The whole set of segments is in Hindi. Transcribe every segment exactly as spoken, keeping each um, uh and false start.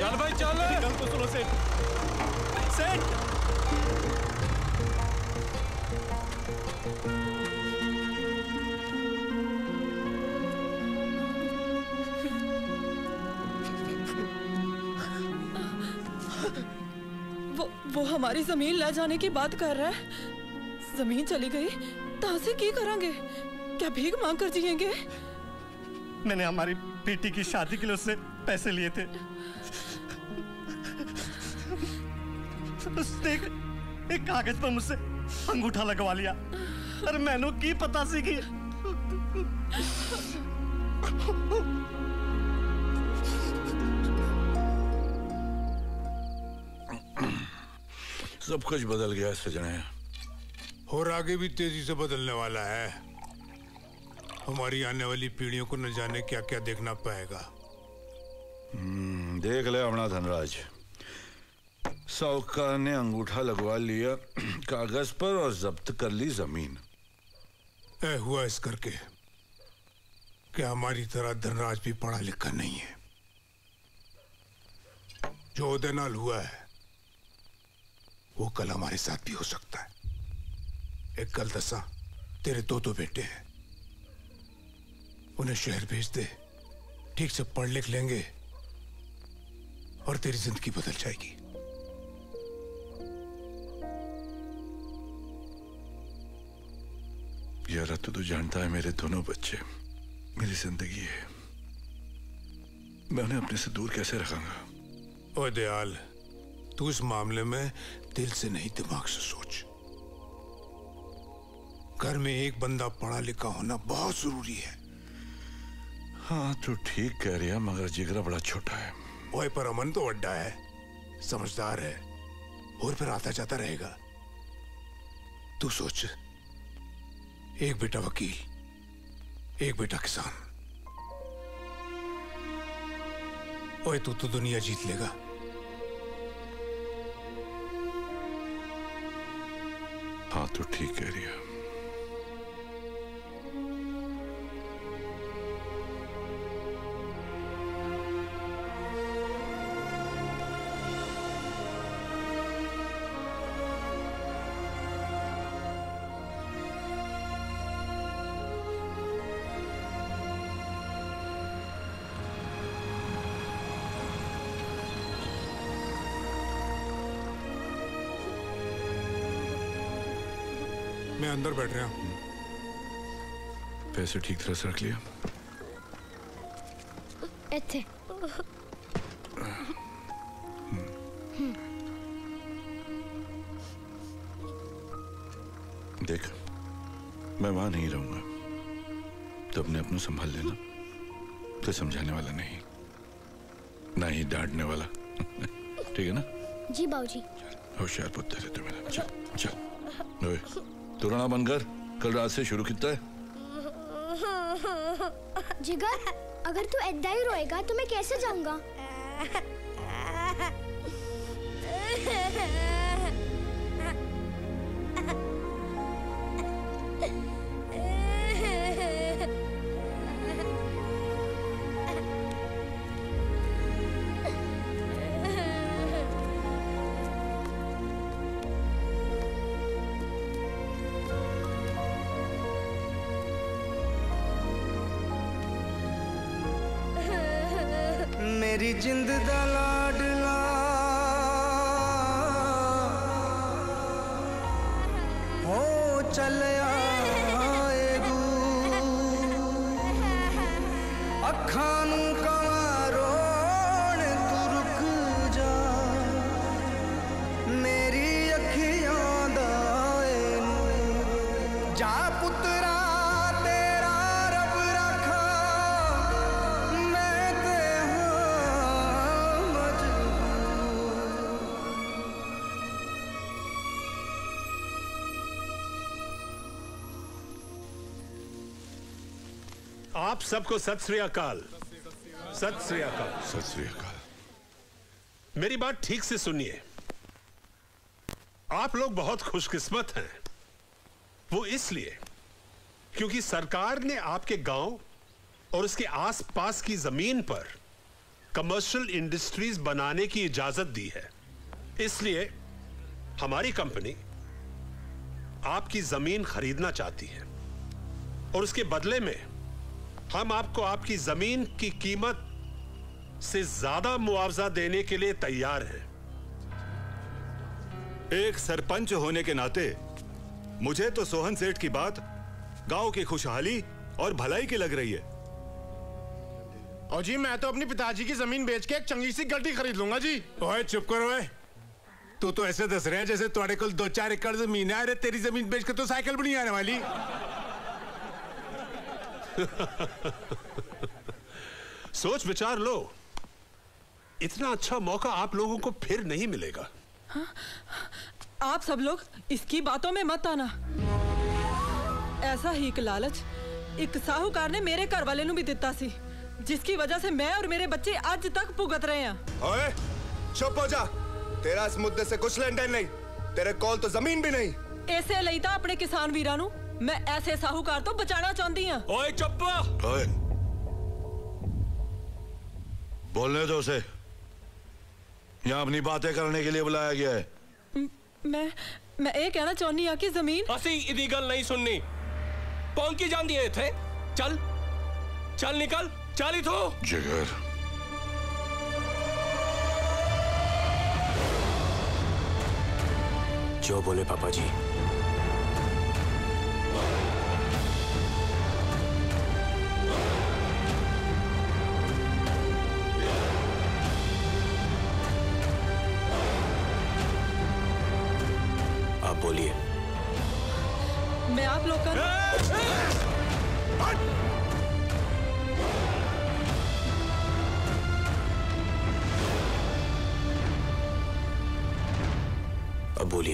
चल भाई चल। गल तो सुनो सेठ। सेठ वो वो हमारी जमीन ले जाने की बात कर रहा है। जमीन चली गई तो से की करेंगे? क्या भीख मांग कर जिएंगे? मैंने हमारी बेटी की शादी के लिए उससे पैसे लिए थे। उसने एक, एक कागज पर मुझसे अंगूठा लगवा लिया। अरे मैंने की पता सी की सब कुछ बदल गया सजने, और आगे भी तेजी से बदलने वाला है। हमारी आने वाली पीढ़ियों को न जाने क्या क्या देखना पाएगा। देख ले अपना धनराज, साहूकार ने अंगूठा लगवा लिया कागज पर और जब्त कर ली जमीन। ऐ हुआ इस करके कि हमारी तरह धनराज भी पढ़ा लिखा नहीं है। जो उदय नाल हुआ है वो कल हमारे साथ भी हो सकता है। एक कल दसा तेरे दो दो बेटे हैं, उन्हें शहर भेज दे, ठीक से पढ़ लिख लेंगे और तेरी जिंदगी बदल जाएगी। यार तू तो जानता है मेरे दोनों बच्चे मेरी जिंदगी है, मैं उन्हें अपने से दूर कैसे रखूंगा? ओ दयाल, तू इस मामले में दिल से नहीं दिमाग से सोच। घर में एक बंदा पढ़ा लिखा होना बहुत जरूरी है। हाँ तू ठीक कह रही है, मगर जिगरा बड़ा छोटा है। ओए पर अमन तो अड्डा है, समझदार है, और फिर आता जाता रहेगा। तू सोच, एक बेटा वकील, एक बेटा किसान। ओए तू तो दुनिया जीत लेगा। हाँ तू ठीक कह रही है। मैं अंदर बैठ रहा हूं। पैसे ठीक तरह से रख लिया? इत्थे। देख, मैं वहां नहीं रहूंगा, तो अपने अपनों संभाल लेना। तो समझाने वाला नहीं, ना ही डांटने वाला। ठीक है ना? जी बाबूजी। होशियार पुत्र है तू मेरा। चल चल। ओए तू रोना बंद कर, कल रात से शुरू किया है। जिगर, अगर तू ऐदा ही रोएगा तो मैं कैसे जाऊंगा? मेरी जिंद दा लाडला हो चलिया आएगू, अखां नूं कवां रोण तू रुक जा, मेरी अखियां दा जा पुत्रा तेरा रब रखा, मैं ते आप सबको सत श्री अकाल। सत श्री अकाल। सत श्री अकाल। मेरी बात ठीक से सुनिए, आप लोग बहुत खुशकिस्मत हैं। वो इसलिए क्योंकि सरकार ने आपके गांव और उसके आसपास की जमीन पर कमर्शियल इंडस्ट्रीज बनाने की इजाजत दी है। इसलिए हमारी कंपनी आपकी जमीन खरीदना चाहती है और उसके बदले में हम आपको आपकी जमीन की कीमत से ज्यादा मुआवजा देने के लिए तैयार हैं। एक सरपंच होने के नाते मुझे तो सोहन सेठ की बात गांव की खुशहाली और भलाई की लग रही है। और जी मैं तो अपनी पिताजी की जमीन बेच के एक चंगी सी गड्डी खरीद लूंगा जी। ओए चुप करो। ओए तू तो ऐसे दस रहा है जैसे तुम्हारे को दो चार एकड़ जमीन है। अरे तेरी जमीन बेच के तो साइकिल भी नहीं आने वाली। सोच विचार लो, इतना अच्छा मौका आप लोगों को फिर नहीं मिलेगा। हाँ? आप सब लोग इसकी बातों में मत आना। ऐसा ही एक लालच एक साहूकार ने मेरे घर वाले नू भी दिता सी, जिसकी वजह से मैं और मेरे बच्चे आज तक भुगत रहे हैं। ओए चुप हो जा, तेरा इस मुद्दे से कुछ लेन देन नहीं, तेरे कोल तो जमीन भी नहीं। ऐसे ਲਈ ਤਾਂ अपने किसान वीरां नू मैं ऐसे साहूकार तो बचाना चाहती हूँ। ओए चुप। ओए बोलने दो उसे, यहाँ अपनी बातें करने के लिए बुलाया गया है। मैं मैं ये कहना चाहनी हाँ कि जमीन असी इदी गल नहीं सुननी। पौंकी जांदी है थे। चल चल निकल चल ही तो। जिगर जो बोले पापा जी। आप बोलिए। मैं आप लोग का अब बोलिए।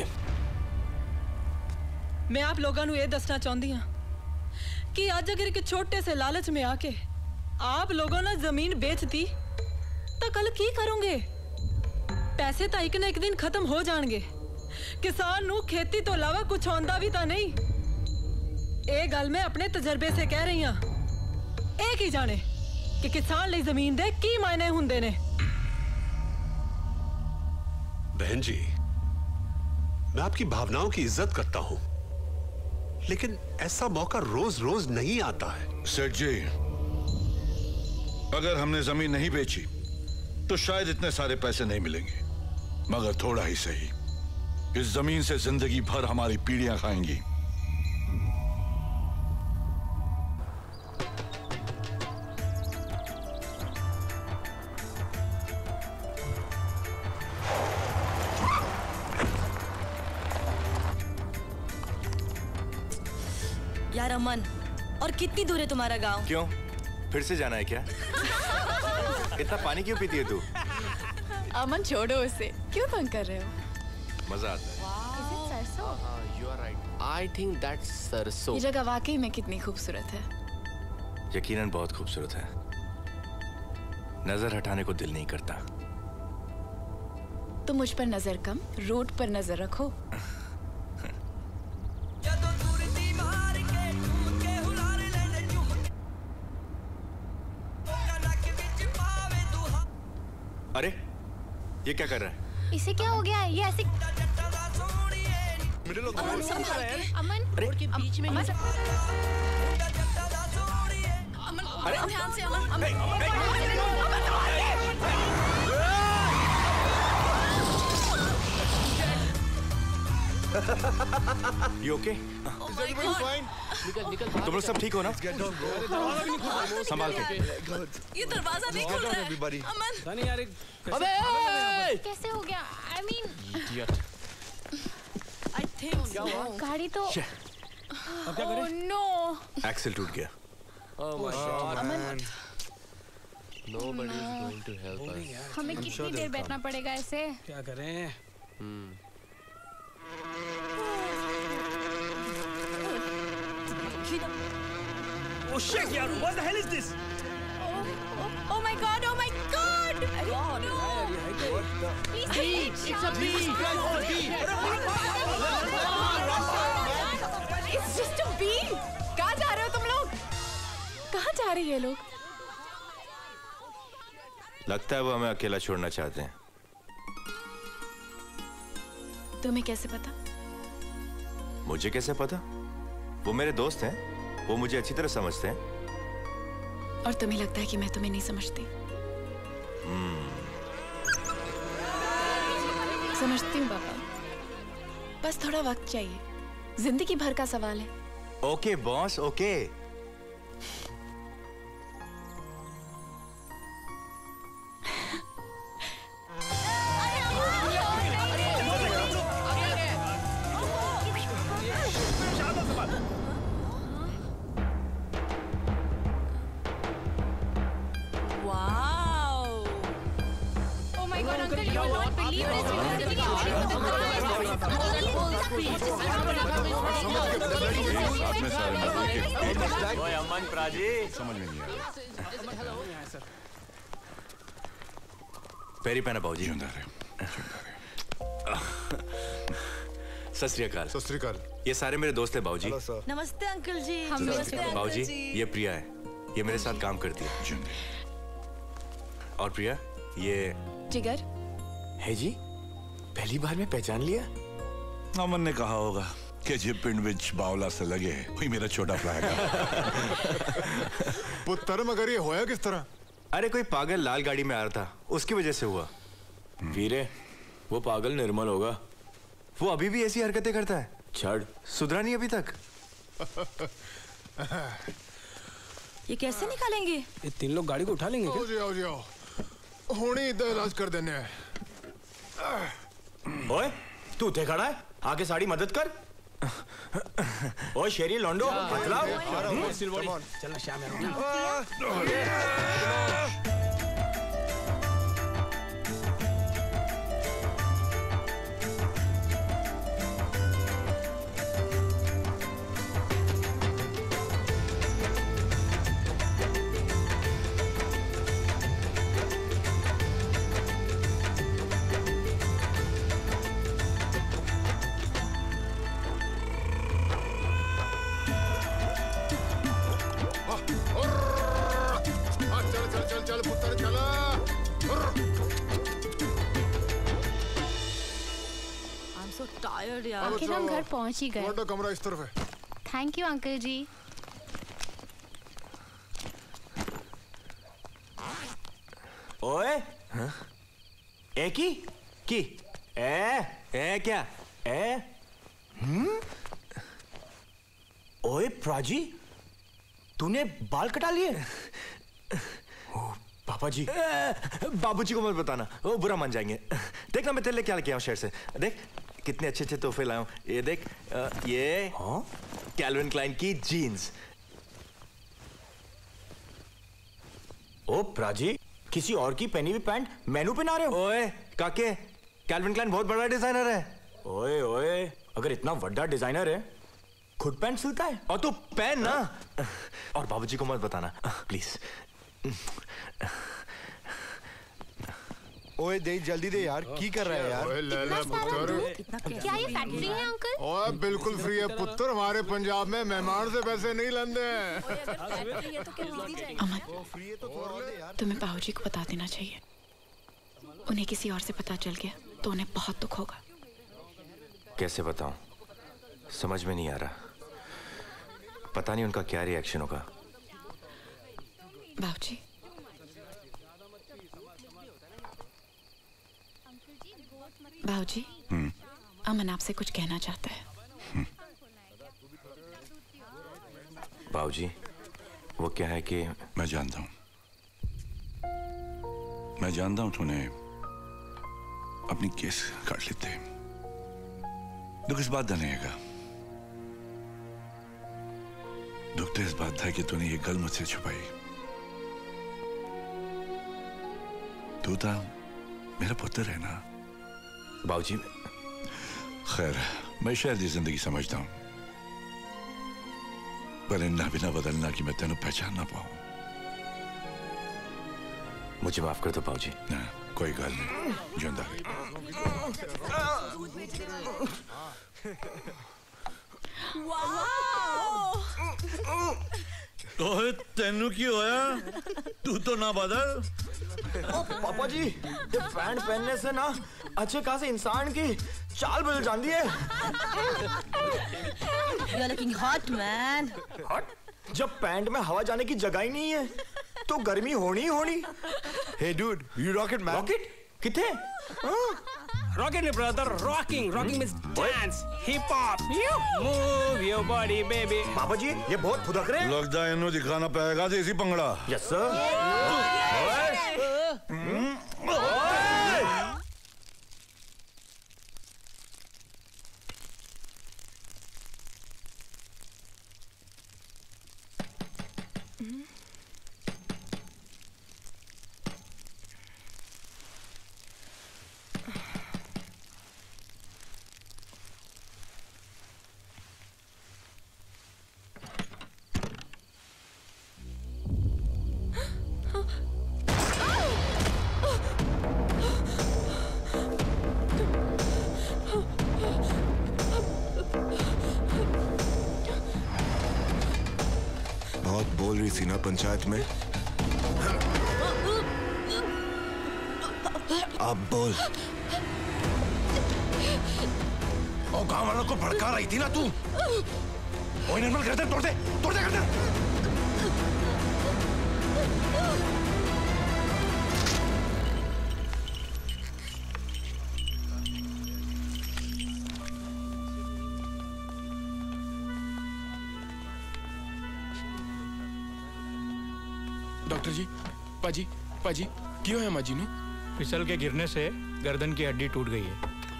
मैं आप लोगों को यह दसना चाहती हाँ कि आज अगर एक छोटे से लालच में आके आप लोगों ने जमीन बेच दी तो कल की करोगे? पैसे तो एक ना एक दिन खत्म हो जाएंगे। किसान नू खेती तो अलावा कुछ आंदा भी तो नहीं। ये गल मैं अपने तजर्बे से कह रही हाँ। एक ही जाने कि किसान लिए जमीन दे की मायने हुंदे ने। बहन जी, मैं आपकी भावनाओं की इज्जत करता हूं, लेकिन ऐसा मौका रोज रोज नहीं आता है। सेठ जी, अगर हमने जमीन नहीं बेची तो शायद इतने सारे पैसे नहीं मिलेंगे, मगर थोड़ा ही सही इस जमीन से जिंदगी भर हमारी पीढ़ियां खाएंगी। यार अमन, और कितनी दूर है तुम्हारा गांव? क्यों, फिर से जाना है क्या? इतना पानी क्यों पीती है तू? अमन छोड़ो उसे, क्यों तंग कर रहे हो? मजा आता है। Is it सरसों? You are right. I think that's सरसों। ये जगह वाकई में कितनी खूबसूरत है। यकीनन बहुत खूबसूरत है। नजर हटाने को दिल नहीं करता। तो मुझ पर नजर कम, रोड पर नजर रखो। अरे ये क्या कर रहा है? इसे क्या हो गया है? ये ऐसे अमन संभाल के। अमन रोड के बीच में। अमन अरे ध्यान से अमन। अमन You okay? निकल निकल। तुम लोग सब ठीक हो ना? संभाल के। ये दरवाजा नहीं खुल रहा है। अमन यार अबे कैसे हो गया? I mean I think so. गाड़ी तो अब क्या करें? Oh no. एक्सेल टूट गया। Oh my God. Aman Nobody is going to help us. हमें कितनी देर बैठना पड़ेगा ऐसे? क्या करें? हम्म। Oh shit, यार! What the hell is this? Oh, oh, oh my God! Oh my God! God, no! what the? Please, please, It's a bee. It's just a bee. कहाँ जा रहे हो तुम लोग? कहाँ जा रहे हैं ये लोग? लगता है वो हमें अकेला छोड़ना चाहते हैं। तुम्हें कैसे पता? मुझे कैसे पता? वो मेरे दोस्त हैं, वो मुझे अच्छी तरह समझते हैं। और तुम्हें लगता है कि मैं तुम्हें नहीं समझती? समझती हूँ पापा, बस थोड़ा वक्त चाहिए, जिंदगी भर का सवाल है। Okay boss, okay. अमन प्राजी समझ में नहीं आया। पैरी पहना बाबूजी। सत श्री अकाल। सत श्री अकाल। ये सारे मेरे दोस्त हैं बाबूजी। नमस्ते अंकल जी। बाबूजी ये प्रिया है, ये मेरे साथ काम करती है। और प्रिया ये जिगर है जी। पहली बार में पहचान लिया। अमन ने कहा होगा कि जे पिंड विच बावला से लगे वही मेरा छोटा फ्लैग है। पुत्र मगर ये होया किस तरह? अरे कोई पागल लाल गाड़ी में आ रहा था, उसकी वजह से हुआ। वीरे वो पागल निर्मल होगा। वो अभी भी ऐसी हरकतें करता है। छड़ सुधरा नहीं अभी तक। ये कैसे निकालेंगे? ये तीन लोग गाड़ी को उठा लेंगे क्या? आओ जी आओ जी आओ, होनी इधर इलाज कर देने हैं। ओए तू थे खड़ा है, आके साड़ी मदद कर। ओए शेरी लोंडो मतलब चलना श्याम है। चल पुत्र चला। I'm so tired यार। आखिर हम घर पहुंच ही गए। तुम्हारा कमरा इस तरफ है। Thank you uncle ji. ओए ए की की ए ए क्या ए हम्म ओए प्राजी तूने बाल कटा लिए? पापा जी। बाबूजी को मत बताना, वो बुरा मान जाएंगे। देख ना मैं तेरे लिए क्या लेके आया हूँ शहर से। देख कितने अच्छे अच्छे तोहफे लाया हूँ। ये देख आ, ये कैल्विन क्लाइन की जीन्स। ओ प्राजी किसी और की पहनी हुई पैंट मैनू पहना रहे हो? ओए काके, कैल्विन क्लाइन बहुत बड़ा डिजाइनर है। ओए ओए अगर इतना बड़ा डिजाइनर है खुद पैंट सिलता है? और तू पहन ना। और बाबूजी को मत बताना प्लीज। ओए दे जल्दी दे यार, की कर रहा है यार? ओए ले ले पुत्र। क्या ये फैक्ट्री है अंकल? ओए बिल्कुल फ्री है पुत्र, हमारे पंजाब में मेहमान से पैसे नहीं लेंदे। अमन तुम्हें बाबूजी को बता देना चाहिए, उन्हें किसी और से पता चल गया तो उन्हें बहुत दुख होगा। कैसे बताऊं, समझ में नहीं आ रहा। पता नहीं उनका क्या रिएक्शन होगा। बाबूजी बाबूजी अमन आपसे कुछ कहना चाहता है। बाबूजी वो क्या है कि मैं जानता हूं मैं जानता हूं तूने अपनी केस काट लेते। दुख इस बात का नहीं है, दुख तो इस बात था कि तूने ये गल मुझसे छुपाई। तू था मेरा पुत्र है ना बाबूजी। खैर मैं शहर की जिंदगी समझता हूं, पर इन्ना भी ना बदलना कि मैं तेन पहचान ना पाऊं। मुझे माफ कर दो बाबूजी। ना कोई गल नहीं, जिंदा रही। ओए तेनू की होया? तू तो ना बदल। ओ पापा जी, ये पैंट पहनने से ना अच्छे खासे इंसान की चाल बदल जाती है। You're looking hot, man. हट? जब पैंट में हवा जाने की जगह ही नहीं है, तो गर्मी होनी ही होनी। Hey dude, you rocket man. Rocket? किथे? Rocking, brother, rocking. Rocking means dance, hip hop. Move your body, baby. पापा जी, ये बहुत फुदक रहे हैं। लगता है इन्हों दिखाना पड़ेगा देसी पंगड़ा। Yes sir. बहुत बोल रही थी ना पंचायत में। अब बोल। और गांव वालों को भड़का रही थी ना तू। ओए निर्मल, गर्दन तोड़ दे, तोड़ दे गर्दन। डॉक्टर जी, पाजी, पाजी, क्यों है माजी नु? फिसल के गिरने से गर्दन की हड्डी टूट गई है।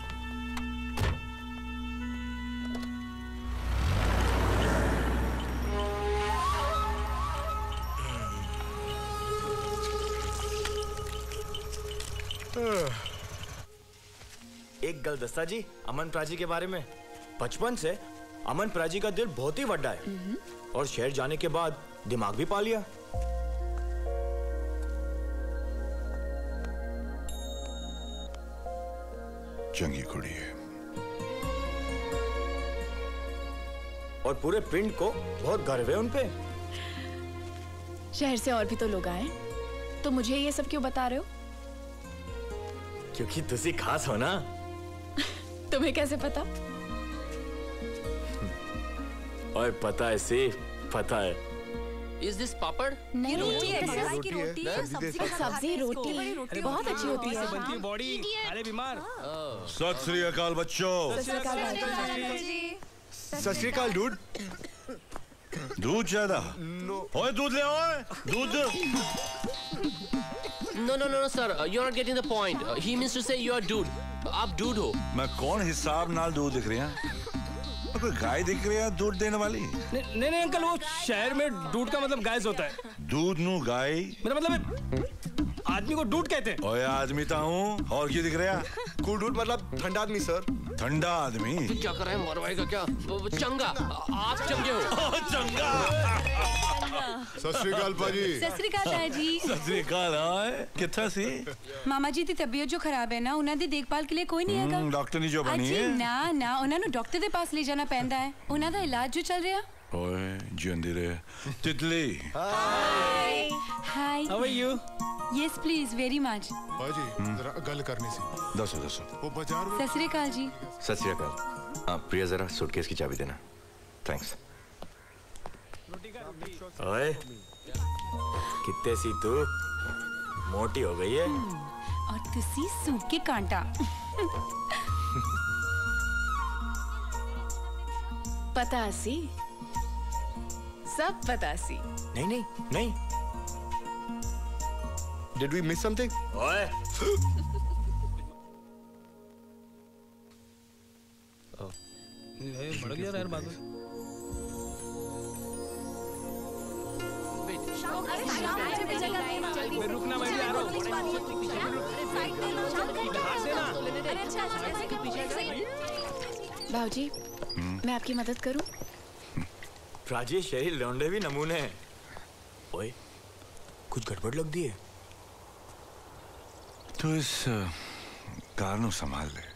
एक गल दस्ता जी अमन प्राजी के बारे में। बचपन से अमन प्राजी का दिल बहुत ही बड़ा है और शहर जाने के बाद दिमाग भी पा लिया। चंगी कुड़ी है और पूरे पिंड को बहुत गर्व है उनपे। शहर से और भी तो लोग आए, तो मुझे ये सब क्यों बता रहे हो? क्योंकि तुसी खास हो ना। तुम्हें कैसे पता? और पता है सिर्फ पता है। Is this पापड़? नहीं, रोटी है, रोटी रोटी है, सब्जी सब्जी रोटी बहुत अच्छी होती है। बनती है बॉडी, अरे बीमार। सत श्री अकाल बच्चों। सत श्री अकाल डूड। दूध ज्यादा? ओए दूध ले आओ, दूध। No, no, no, no, sir. Uh, you're not getting the point. Uh, he means to say you are dude. आप dude हो। मैं कौन हिसाब नाल दूध दिख रही हैं? कोई गाय दिख रही है दूध देने वाली? नहीं नहीं अंकल, वो शहर में दूध का मतलब गाय होता है। दूध नू गाय? मेरा मतलब आदमी को दूध कहते हैं। ओए आदमी तो हूँ, और क्या दिख रहा? कूल डूड मतलब ठंडा आदमी सर। ठंडा आदमी? क्या कर रहा है, मरवाएगा क्या? वो चंगा, आप चंगे हो। चंगा। सत श्री अकाल पाजी। सत श्री अकाल ताया जी। सत श्री अकाल। कितना सी? मामा जी दी तबीयत जो खराब है ना, उन्हें दी देखभाल के लिए कोई नहीं हैगा। डॉक्टर नहीं जो बनी है? ना ना, उन्हें नु डॉक्टर दे पास ले जाना पैंदा है। उन्हें दा इलाज जो चल रहा। ओए जिंदी रहे। तितली। हाय। हाय। How are you? Yes please, very much. पाजी, जरा गल करनी सी। दसो दसो। वो बाजार में। सत श्री अकाल जी। सत श्री अकाल। हाँ प्रिया, जरा सूटकेस की चाबी देना। थैंक्स। ओए, कितने सी तू मोटी हो गई है। और तुसी सूट के कांटा। पता सी, सब पता सी। नहीं नहीं नहीं। Did we miss something? ओए। बढ़ गया यार बात। रुकना मैं भी आ रहा हूँ। भाऊजी, मैं आपकी मदद करूं? प्राची शहरी लौंडे भी नमूने हैं। ओए, कुछ गड़बड़ लग दी है। तो इस कार नू संभाल ले।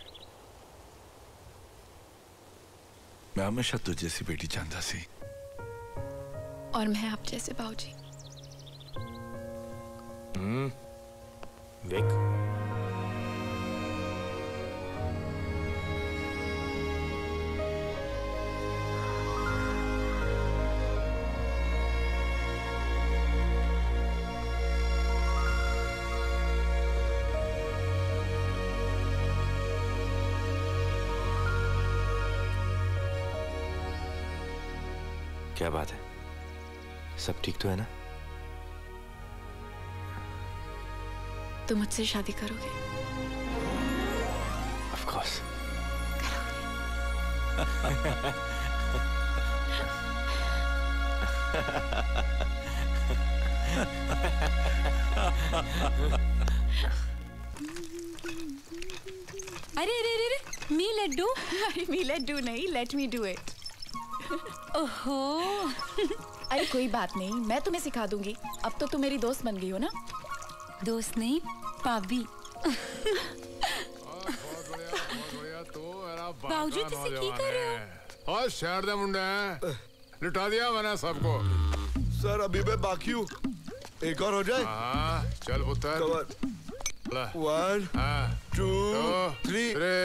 मैं हमेशा तुझे सी बेटी चाहता सी। और मैं आप जैसे भाऊजी। हम्म, विक, क्या बात है? सब ठीक तो है ना? तुम मुझसे शादी करोगे? Of course. अरे अरे अरे अरे मी लड्डू। अरे मी लड्डू नहीं, लेट मी डू इट। ओहो। अरे कोई बात नहीं, मैं तुम्हें सिखा दूंगी। अब तो तुम मेरी दोस्त बन गई हो ना? दोस्त नहीं, भाभी। बाबूजी तुसी की कर रहे हो? और शहर दे मुंडे हैं, लुटा दिया मैंने सबको। सर अभी मैं बाकी हूँ, एक और हो जाए। हाँ चल पुत्र। One, two, three.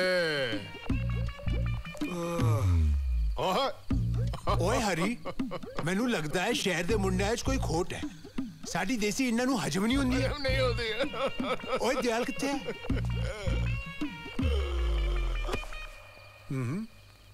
ओए हरी, मैनू लगता है शहर दे मुंडे च कोई खोट है। साडी देसी इन्हां नू हजम नहीं होंदी। नहीं होती। ओए दयाल कित्थे है? हम्म।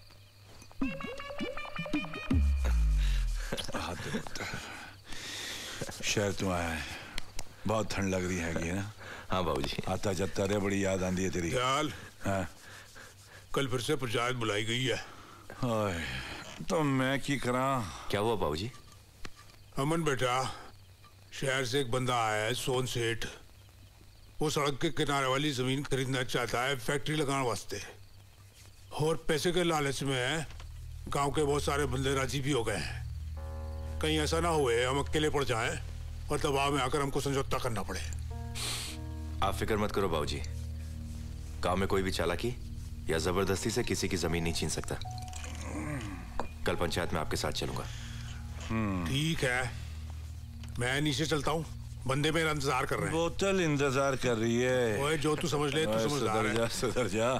शहर तू आया है, बहुत ठंड लग रही है ना? हाँ बाबूजी। आता जाता रे बड़ी याद आंदी है तेरी। दयाल, हाँ कल फिर से पंचायत बुलाई गई है। ओए, तो मैं की करा? क्या हुआ बाबूजी? अमन बेटा, शहर से एक बंदा आया है, सोन सेठ। वो सड़क के किनारे वाली जमीन खरीदना चाहता है फैक्ट्री लगाने वास्ते, और पैसे के लालच में गांव के बहुत सारे बंदे राजी भी हो गए हैं। कहीं ऐसा ना हुए हम अकेले पड़ जाएं और दबाव में आकर हमको समझौता करना पड़े। आप फिक्र मत करो बाबूजी, गांव में कोई भी चालाकी या जबरदस्ती से किसी की जमीन नहीं छीन सकता। कल पंचायत में आपके साथ चलूंगा। ठीक है, मैं नीचे चलता हूँ, बंदे मेरा इंतजार कर रहे हैं। बोतल इंतजार कर रही है। ओए जो तू समझ ले, तू समझदार है। सुधर जा,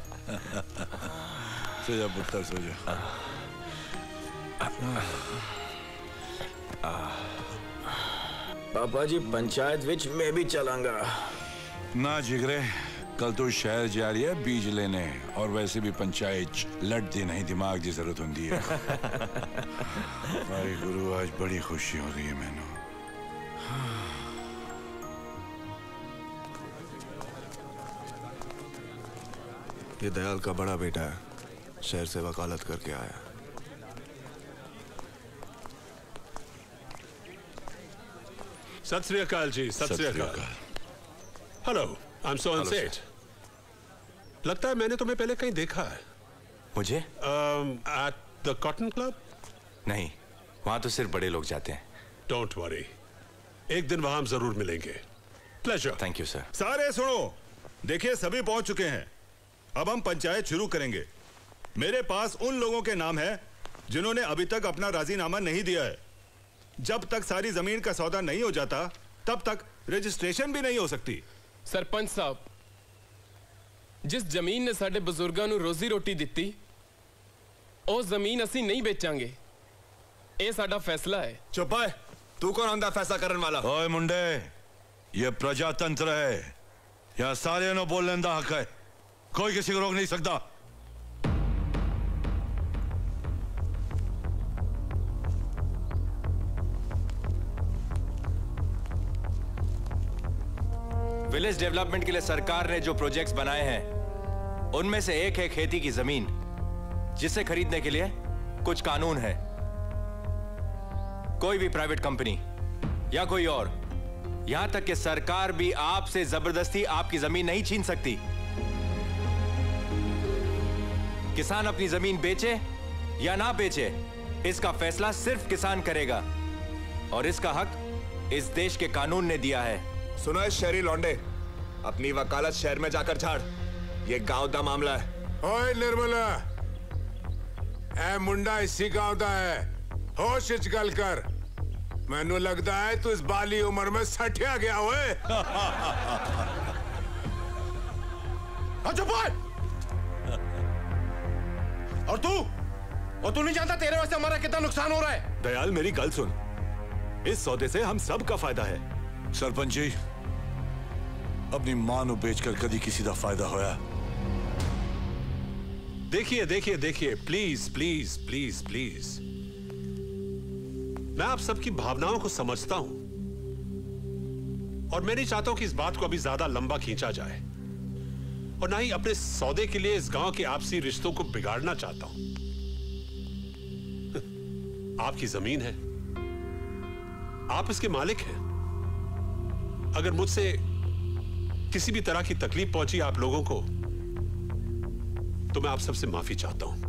सो जा पुत्र, सो जा। पापा जी पंचायत विच मैं भी चलांगा। ना जिगरे, कल तो शहर जा रही है बीज लेने, और वैसे भी पंचायत लड़ती नहीं, दिमाग की जरूरत होती है। भाई गुरु, आज बड़ी खुशी हो रही है मैंने। ये दयाल का बड़ा बेटा है, शहर से वकालत करके आया। सत श्री अकाल जी। सत श्री अकाल। हेलो, आई एम सोहन सेठ। लगता है मैंने तुम्हें पहले कहीं देखा है। मुझे? At the cotton club? नहीं, वहां तो सिर्फ बड़े लोग जाते हैं। डोंट वरी, एक दिन वहां हम जरूर मिलेंगे। प्लेजर। Thank you sir. सारे सुनो, देखिए सभी पहुंच चुके हैं। अब हम पंचायत शुरू करेंगे। मेरे पास उन लोगों के नाम है जिन्होंने अभी तक अपना राजीनामा नहीं दिया है। जब तक सारी जमीन का सौदा नहीं हो जाता, तब तक रजिस्ट्रेशन भी नहीं हो सकती। सरपंच साहब, जिस जमीन ने साडे बुजुर्गां नूं रोजी रोटी दित्ती, ਉਹ ਜ਼ਮੀਨ ਅਸੀਂ नहीं बेचांगे। ਇਹ ਸਾਡਾ फैसला है। चुप है, तू कौन आंदा फैसला करने वाला? ओए मुंडे, ये प्रजातंत्र है, यहाँ सारे नो बोलने का हक है, कोई किसी को रोक नहीं सकता। विलेज डेवलपमेंट के लिए सरकार ने जो प्रोजेक्ट्स बनाए हैं, उनमें से एक है खेती की जमीन, जिसे खरीदने के लिए कुछ कानून है। कोई भी प्राइवेट कंपनी या कोई और, यहां तक कि सरकार भी आपसे जबरदस्ती आपकी जमीन नहीं छीन सकती। किसान अपनी जमीन बेचे या ना बेचे, इसका फैसला सिर्फ किसान करेगा, और इसका हक इस देश के कानून ने दिया है। सुनो है शहरी लौंडे, अपनी वकालत शहर में जाकर झाड़, ये गांव का मामला है। ओए निर्मला, ए मुंडा इसी गांव दा है, होश इच गल कर। मैनू लगता है तू इस बाली उम्र में सठिया गया हुए। हाँ चुप हो। और तू और तू नहीं जानता तेरे वजह से हमारा कितना नुकसान हो रहा है। दयाल मेरी गल सुन, इस सौदे से हम सब का फायदा है। सरपंच जी, अपनी मां को बेचकर कभी किसी का फायदा होया? देखिए देखिए देखिए, प्लीज प्लीज प्लीज प्लीज, मैं आप सबकी भावनाओं को समझता हूं और मैं नहीं चाहता हूं कि इस बात को अभी ज्यादा लंबा खींचा जाए, और ना ही अपने सौदे के लिए इस गांव के आपसी रिश्तों को बिगाड़ना चाहता हूं। आपकी जमीन है, आप इसके मालिक हैं। अगर मुझसे किसी भी तरह की तकलीफ पहुंची आप लोगों को, तो मैं आप सबसे माफी चाहता हूं।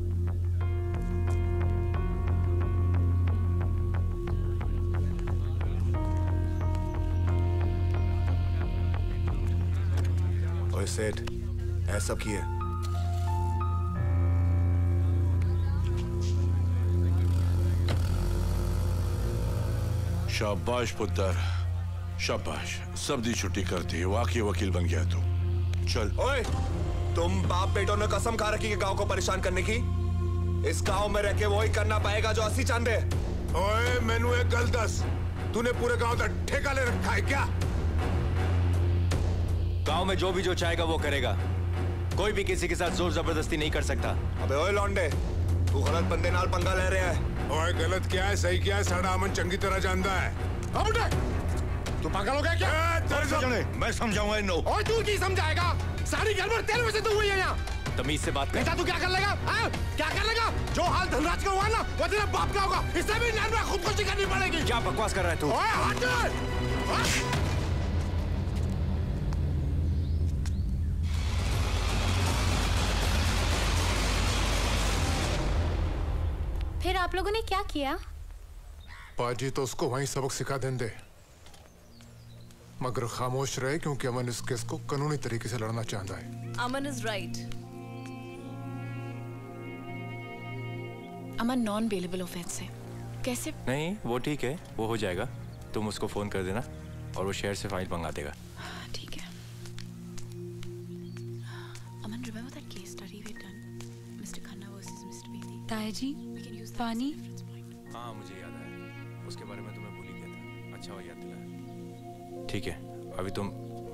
ओए सेठ, ऐसा किए शाबाश पुत्र, शाबाश। सब दी छुट्टी करती है, वाकई वकील बन गया तू। चल। ओए, तुम बाप बेटों ने कसम खा रखी कि गांव को परेशान करने की। इस गांव में रह के वही करना पाएगा जो अस्सी चांदे। ओए, मैनू एक गल दस, तूने पूरे गांव का ठेका ले रखा है क्या? गांव में जो भी जो चाहेगा वो करेगा, कोई भी किसी के साथ जोर जबरदस्ती नहीं कर सकता। अबे ओए लौंडे, तू गलत बंदे नाल पंगा ले रहा है। ओए, गलत क्या है सही क्या है साड़ा अमन चंगी तरह जानता है। अब उठे, तू पागल हो गया क्या? मैं समझाऊंगा इन लोग। और तू की समझाएगा? सारी गड़बड़ तेरे वजह से तो हुई है यहाँ। तमीज से बात कर। बेटा तू क्या कर लेगा? आ? क्या कर लेगा? जो हाल धनराज का हुआ ना, वो तेरा बाप का होगा। इससे भी नैन में खुदकुशी करनी पड़ेगी। क्या बकवास कर रहा है तू? ओए हट! फिर आप लोगों ने क्या किया? पाजी तो उसको वहीं सबक सिखा दें दे, मगर खामोश रहे क्योंकि अमन इस केस को कानूनी तरीके से लड़ना चाहता है। Aman is right. Aman non bailable offence है। कैसे? नहीं, वो ठीक है, वो हो जाएगा। तुम उसको फोन कर देना और वो शहर से फाइल मंगा देगा। ठीक है। Aman, remember that case study we done, mister Khanna versus mister Bedi? ताया जी, पानी। हाँ, मुझे याद आया, उसके बारे में तुम्हें भूल ही गया था। अच्छा हुआ याद दिलाया। ठीक है, अभी तुम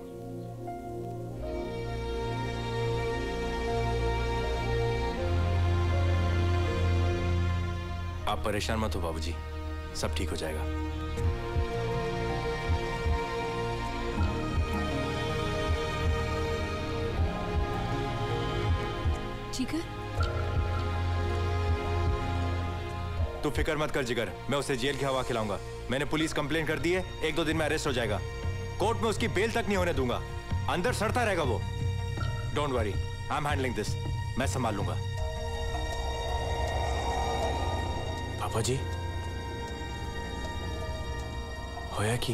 आप परेशान मत हो बाबूजी, सब ठीक हो जाएगा। जिगर, तू फिक्र मत कर जिगर, मैं उसे जेल की हवा खिलाऊंगा। मैंने पुलिस कंप्लेन कर दी है, एक दो दिन में अरेस्ट हो जाएगा। कोर्ट में उसकी बेल तक नहीं होने दूंगा, अंदर सड़ता रहेगा वो। Don't worry, I am handling this, मैं संभाल लूंगा। पापा जी, होया कि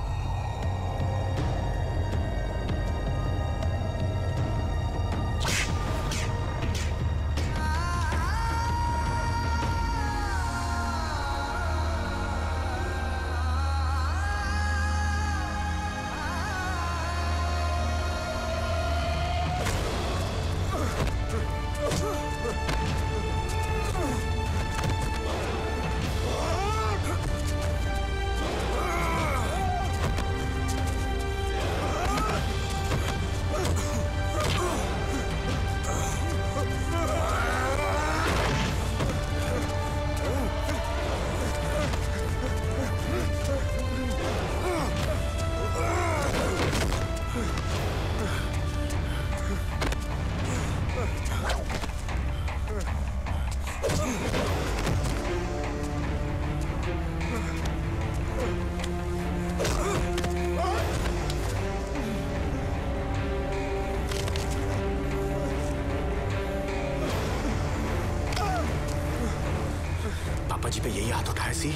पापा जी पे यही हाथ उठाया सी।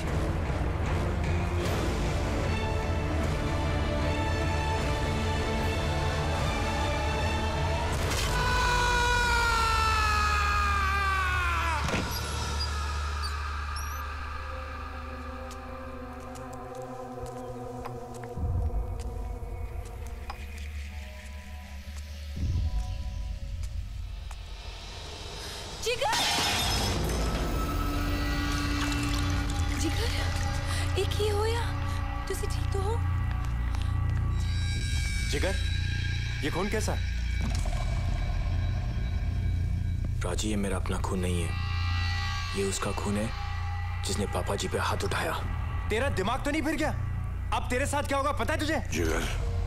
जिगर, ये खून कैसा? प्राची, ये मेरा अपना खून नहीं है, ये उसका खून है जिसने पापा जी पे हाथ उठाया। तेरा दिमाग तो नहीं फिर गया? अब तेरे साथ क्या होगा पता है तुझे? जिगर,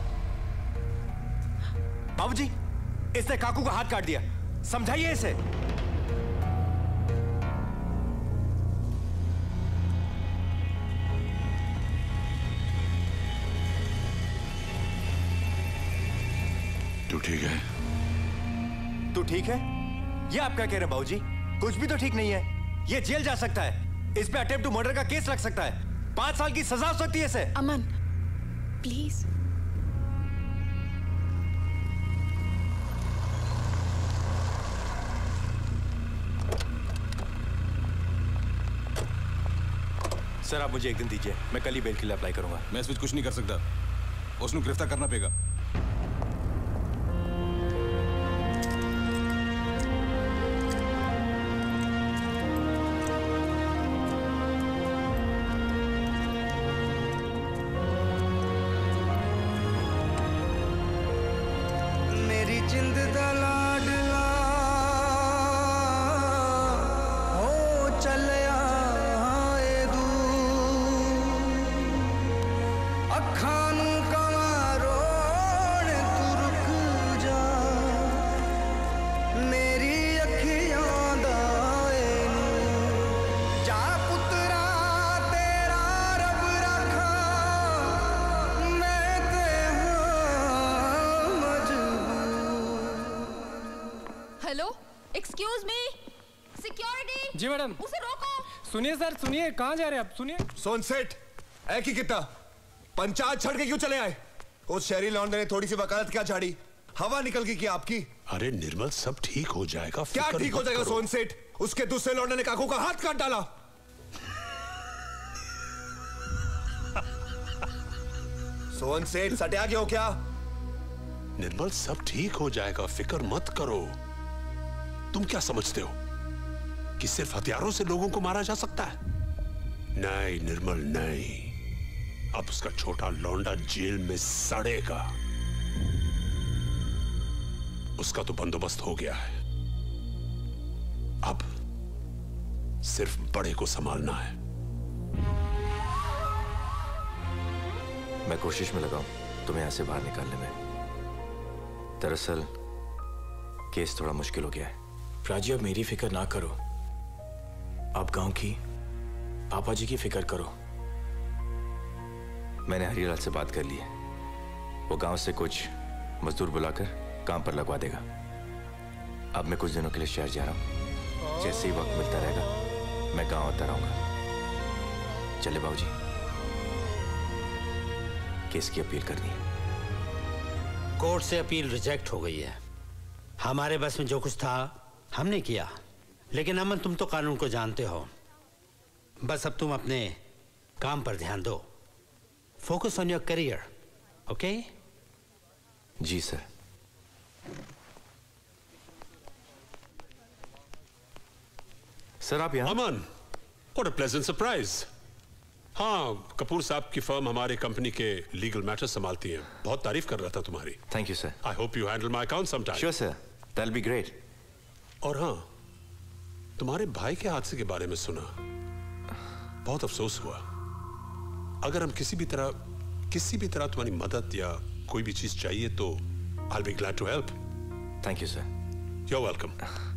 बाबूजी, इसने काकू का हाथ काट दिया, समझाइए इसे। तू ठीक है? तू ठीक है? ये आप क्या कह रहे हैं बाबूजी? कुछ भी तो ठीक नहीं है। ये जेल जा सकता है, इस पे अटेम्प्ट टू मर्डर का केस लग सकता है, पांच साल की सजा हो सकती है इसे। अमन, प्लीज। सर, आप मुझे एक दिन दीजिए, मैं कल ही बेल के लिए अप्लाई करूंगा। मैं इस बीच कुछ नहीं कर सकता, उसको गिरफ्तार करना पड़ेगा। जी मैडम। उसे रोको। सुनिए सर, सुनिए, कहाँ जा रहे हैं आप? सुनिए। सोन सेठ, ऐ की कितना पंचायत छड़ के क्यों चले आए? उस शहरी लौंडे ने थोड़ी सी वकालत क्या झाड़ी, हवा निकल गई क्या आपकी? अरे निर्मल, सब ठीक हो जाएगा। क्या ठीक हो जाएगा सोन सेठ? उसके दूसरे लौंडे ने काकू का हाथ काट डाला। सोन सेठ, सटिया क्यों क्या? निर्मल, सब ठीक हो जाएगा, फिक्र मत करो। तुम क्या समझते हो कि सिर्फ हथियारों से लोगों को मारा जा सकता है? नहीं निर्मल, नहीं। अब उसका छोटा लौंडा जेल में सड़ेगा। उसका तो बंदोबस्त हो गया है, अब सिर्फ बड़े को संभालना है। मैं कोशिश में लगा हूं तुम्हें यहां से बाहर निकालने में। दरअसल केस थोड़ा मुश्किल हो गया है। प्राची, अब मेरी फिक्र ना करो, आप गांव की, पापा जी की फिक्र करो। मैंने हरिलाल से बात कर ली है, वो गांव से कुछ मजदूर बुलाकर काम पर लगवा देगा। अब मैं कुछ दिनों के लिए शहर जा रहा हूं, जैसे ही वक्त मिलता रहेगा मैं गांव आता रहूंगा। चले बाबूजी, केस की अपील करनी है। कोर्ट से अपील रिजेक्ट हो गई है। हमारे बस में जो कुछ था हमने किया, लेकिन अमन, तुम तो कानून को जानते हो। बस अब तुम अपने काम पर ध्यान दो। Focus on your career, okay? जी सर। सर आप यहाँ? Aman, what a pleasant surprise. हाँ, कपूर साहब की फर्म हमारे कंपनी के लीगल मैटर्स संभालती है। बहुत तारीफ कर रहा था तुम्हारी। Thank you sir. I hope you handle my account sometime. Sure sir, that'll be great. और हाँ, तुम्हारे भाई के हादसे के बारे में सुना, बहुत अफसोस हुआ। अगर हम किसी भी तरह किसी भी तरह तुम्हारी मदद या कोई भी चीज चाहिए तो I'll be glad to help. Thank you sir. You're welcome.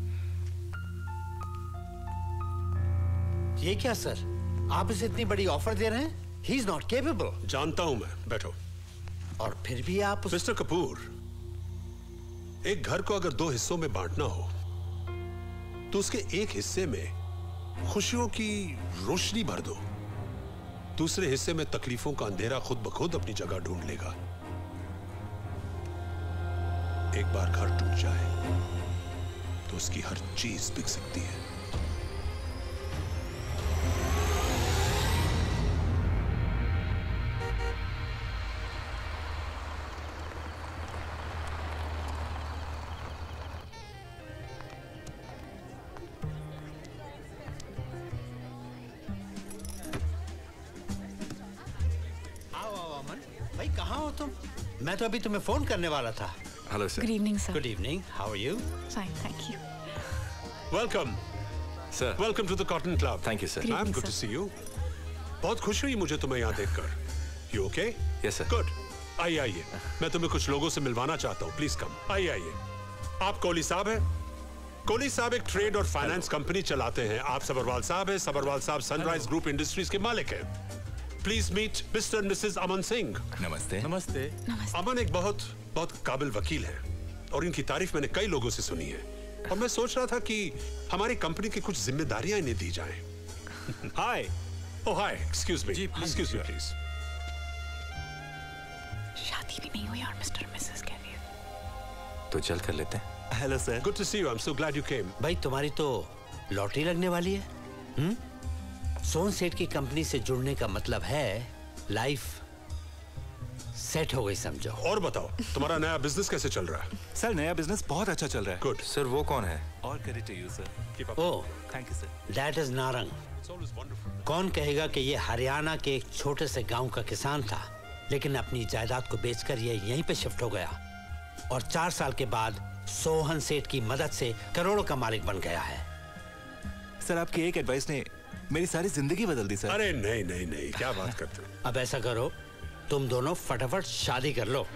ये क्या सर, आप इसे इतनी बड़ी ऑफर दे रहे हैं? He is not capable. जानता हूं मैं, बैठो। और फिर भी आप उस... मिस्टर कपूर, एक घर को अगर दो हिस्सों में बांटना हो तो उसके एक हिस्से में खुशियों की रोशनी भर दो, दूसरे हिस्से में तकलीफों का अंधेरा खुद ब खुद अपनी जगह ढूंढ लेगा। एक बार घर टूट जाए तो उसकी हर चीज बिक सकती है। आओ आओ अमन, भाई कहाँ हो तुम? मैं तो अभी तुम्हें फोन करने वाला था। Hello sir. Good evening sir. Good evening, how are you? Fine, thank you. Welcome sir. Welcome to the cotton club. Thank you sir. I am good to see you. बहुत खुशी हुई मुझे तुम्हें यहाँ देखकर। You okay? Yes sir. Good. आइए आइए, मैं तुम्हें कुछ लोगों से मिलवाना चाहता हूँ। Please come. आइए आइए। आप कोहली साहब हैं? कोहली साहब एक ट्रेड और फाइनेंस कंपनी चलाते हैं। आप सबरवाल साहब हैं। सबरवाल साहब सनराइज ग्रुप इंडस्ट्रीज के मालिक हैं। Please meet mister and Mrs Aman Singh. नमस्ते। नमस्ते। अमन एक बहुत बहुत काबिल वकील है और इनकी तारीफ मैंने कई लोगों से सुनी है और मैं सोच रहा था कि हमारी कंपनी की कुछ जिम्मेदारियां इन्हें दी जाएं। Hi. Oh hi, excuse me. Excuse me please. शादी भी नहीं हुई और मिस्टर मिसेस कह रही है। तो चल कर लेते हैं। Hello sir. Good to see you. I am so glad you came. भाई तुम्हारी तो लॉटरी लगने वाली है। हम्म? सोन सेठ की कंपनी से जुड़ने का मतलब है लाइफ सेट हो गई समझो। और बताओ तुम्हारा नया बिजनेस कैसे चल रहा है? सर नया बिजनेस बहुत अच्छा चल रहा है। गुड। सर वो कौन है? और credit to you sir. Oh, thank you sir. That is Narang. कौन कहेगा कि ये हरियाणा के एक छोटे से गांव का किसान था, लेकिन अपनी जायदाद को बेचकर ये यहीं पे शिफ्ट हो गया और चार साल के बाद सोहन सेठ की मदद से करोड़ों का मालिक बन गया है। सर आपकी एक एडवाइस ने मेरी सारी जिंदगी बदल दी सर। अरे नहीं नहीं नहीं, क्या बात करते हो? अब ऐसा करो, तुम दोनों फटाफट शादी कर लो।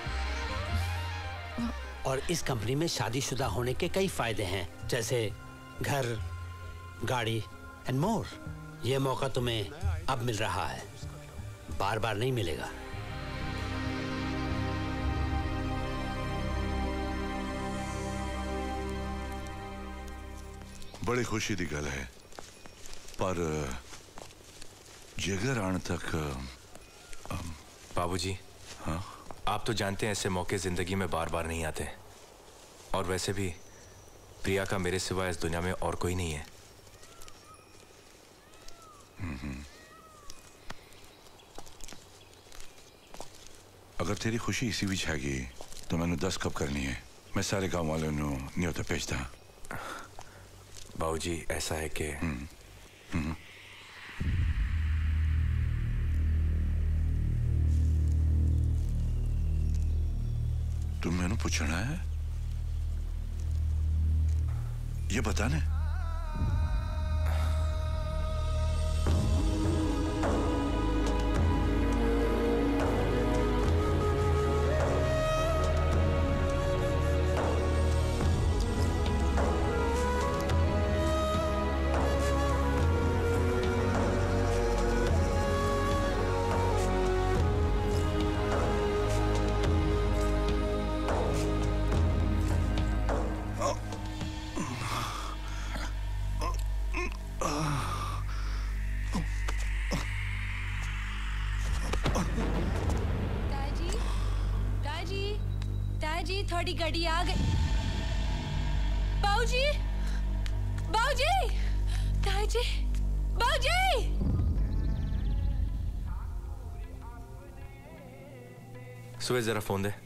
और इस कंपनी में शादीशुदा होने के कई फायदे हैं, जैसे घर, गाड़ी एंड मोर। ये मौका तुम्हें अब मिल रहा है, बार बार नहीं मिलेगा। बड़ी खुशी दी गल है, पर जेगर आने तक बाबूजी। हाँ? आप तो जानते हैं ऐसे मौके जिंदगी में बार बार नहीं आते, और वैसे भी प्रिया का मेरे सिवा इस दुनिया में और कोई नहीं है। अगर तेरी खुशी इसी विच हैगी तो मैंने दस कप करनी है। मैं सारे गांव वालों को न्योता भेजता। बाबूजी ऐसा है कि तुम मैंने पूछना है, ये बताने। थोड़ी गाड़ी आ गई। बाऊजी, बाऊजी, ताजी, बाऊजी। सुबह जरा फोन दे।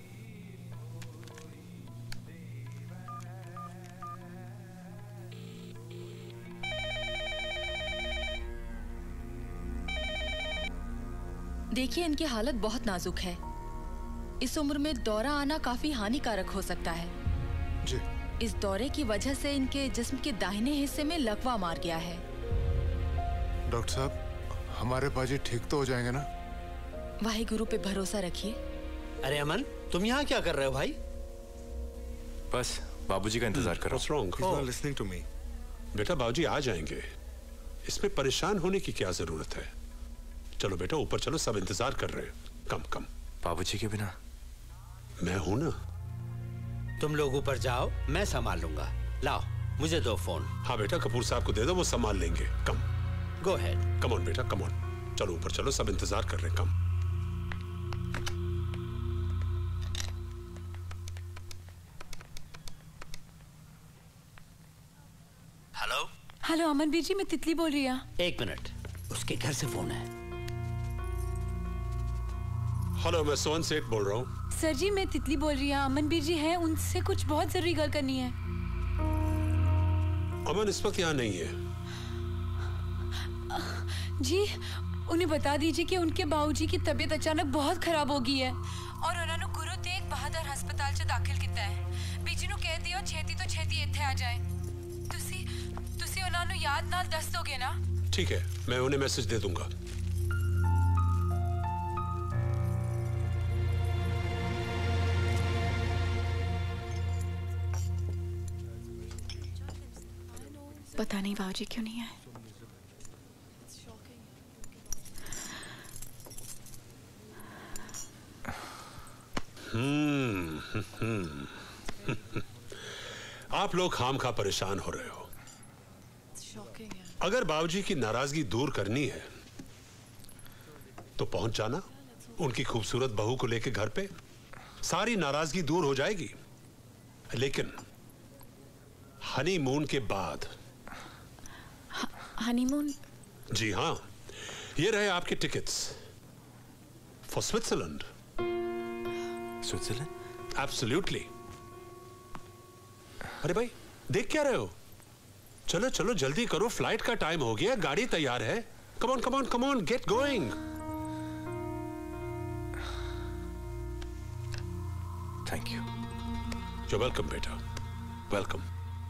देखिए, इनकी हालत बहुत नाजुक है। इस उम्र में दौरा आना काफी हानिकारक हो सकता है। जी। इस दौरे की वजह से इनके जिस्म के दाहिने हिस्से में लकवा मार गया है। डॉक्टर साहब, हमारे पाजी ठीक तो हो जाएंगे ना? वाहिगुरु पे भरोसा रखिए। अरे अमन, तुम यहाँ क्या कर रहे हो भाई? बस बाबूजी का इंतजार कर रहा हूँ। What's wrong? Listening to me. बेटा बाबूजी आ जाएंगे, इसमें परेशान होने की क्या जरूरत है। चलो बेटा ऊपर चलो, सब इंतजार कर रहे हैं। कम कम। बाबूजी के बिना मैं हूं ना। तुम लोग ऊपर जाओ, मैं संभाल लूंगा। लाओ मुझे दो फोन। हाँ बेटा, कपूर साहब को दे दो, वो संभाल लेंगे। कम गो हेड। कम ऑन बेटा, कम ऑन। चलो ऊपर चलो, सब इंतजार कर रहे हैं। कम। हेलो हेलो अमन बीर जी, मैं तितली बोल रही हूँ। एक मिनट, उसके घर से फोन है। हेलो, मैं सोहन सेठ बोल रहा हूँ। सर जी, मैं तितली बोल रही हूँ। अमन बीर जी हैं, उनसे कुछ बहुत जरूरी गल करनी है। अमन इस वक्त यहाँ नहीं है। जी, उन्हें बता दीजिए कि उनके बाबूजी की तबीयत अचानक बहुत खराब हो गई है और उन्होंने ਹਸਪਤਾਲ 'ਚ ਦਾਖਲ ਕੀਤਾ ਹੈ। ਬੀਜੀ ਨੂੰ ਕਹਿ ਦਿਓ ਛੇਤੀ ਤੋਂ ਛੇਤੀ ਇੱਥੇ ਆ ਜਾਏ। ਤੁਸੀਂ ਤੁਸੀਂ ਉਹਨਾਂ ਨੂੰ ਯਾਦ ਨਾਲ ਦੱਸ ਦੋਗੇ ਨਾ? ठीक है, मैं उन्हें मैसेज दे दूंगा। पता नहीं बाबूजी क्यों नहीं आए। हम्म आप लोग खामखा परेशान हो रहे हो। अगर बाबूजी की नाराजगी दूर करनी है तो पहुंच जाना उनकी खूबसूरत बहू को लेकर घर पे, सारी नाराजगी दूर हो जाएगी। लेकिन हनीमून के बाद। हनीमून? जी हाँ, ये रहे आपके tickets for Switzerland. Switzerland? Absolutely. अरे भाई देख क्या रहे हो? चलो चलो जल्दी करो, फ्लाइट का टाइम हो गया, गाड़ी तैयार है। Come on come on come on, get going. Thank you. You welcome बेटा, वेलकम।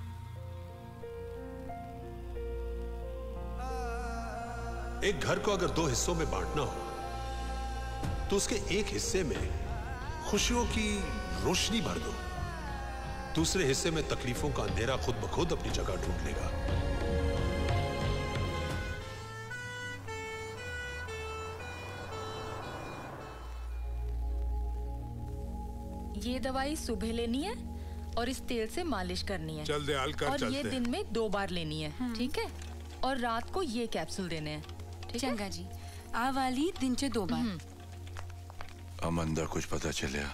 एक घर को अगर दो हिस्सों में बांटना हो तो उसके एक हिस्से में खुशियों की रोशनी भर दो, दूसरे हिस्से में तकलीफों का अंधेरा खुद ब खुद अपनी जगह ढूंढ लेगा। ये दवाई सुबह लेनी है और इस तेल से मालिश करनी है। चल दे, हल कर, और चलते ये दिन में दो बार लेनी है, ठीक है? और रात को ये कैप्सूल देने हैं, ठीक है? चंगा जी, आ वाली दिन च दो बार। अमंदा कुछ पता चला?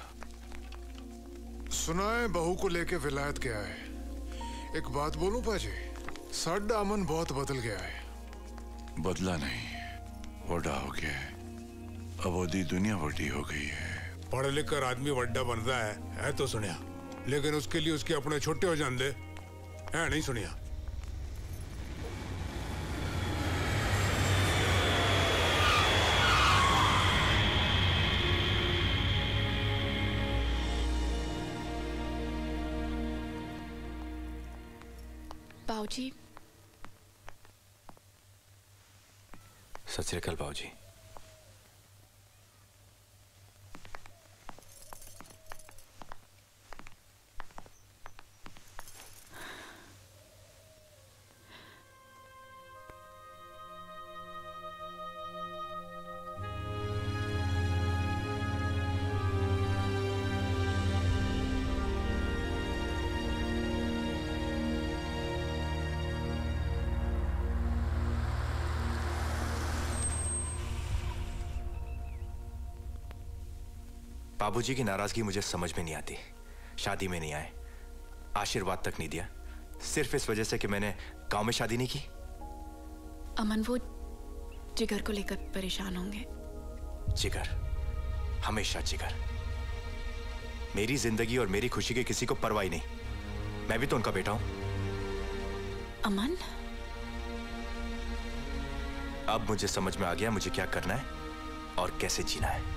सुना है बहू को लेके विलायत गया है। एक बात बोलूं पाजी, साडा अमन बहुत बदल गया है। बदला नहीं, वड्डा हो गया है। अब ओदी दुनिया वड्डी हो गई है। पढ़ लिख कर आदमी वड्डा बनता है, है तो सुनिया, लेकिन उसके लिए उसके अपने छोटे हो जान दे, है नहीं सुनिया। बाबूजी। सत श्री अकाल बाबूजी। बाबूजी की नाराजगी मुझे समझ में नहीं आती। शादी में नहीं आए, आशीर्वाद तक नहीं दिया, सिर्फ इस वजह से कि मैंने गांव में शादी नहीं की। अमन वो जिगर को लेकर परेशान होंगे। जिगर, हमेशा जिगर। मेरी जिंदगी और मेरी खुशी की किसी को परवाह नहीं। मैं भी तो उनका बेटा हूं। अमन, अब मुझे समझ में आ गया मुझे क्या करना है और कैसे जीना है।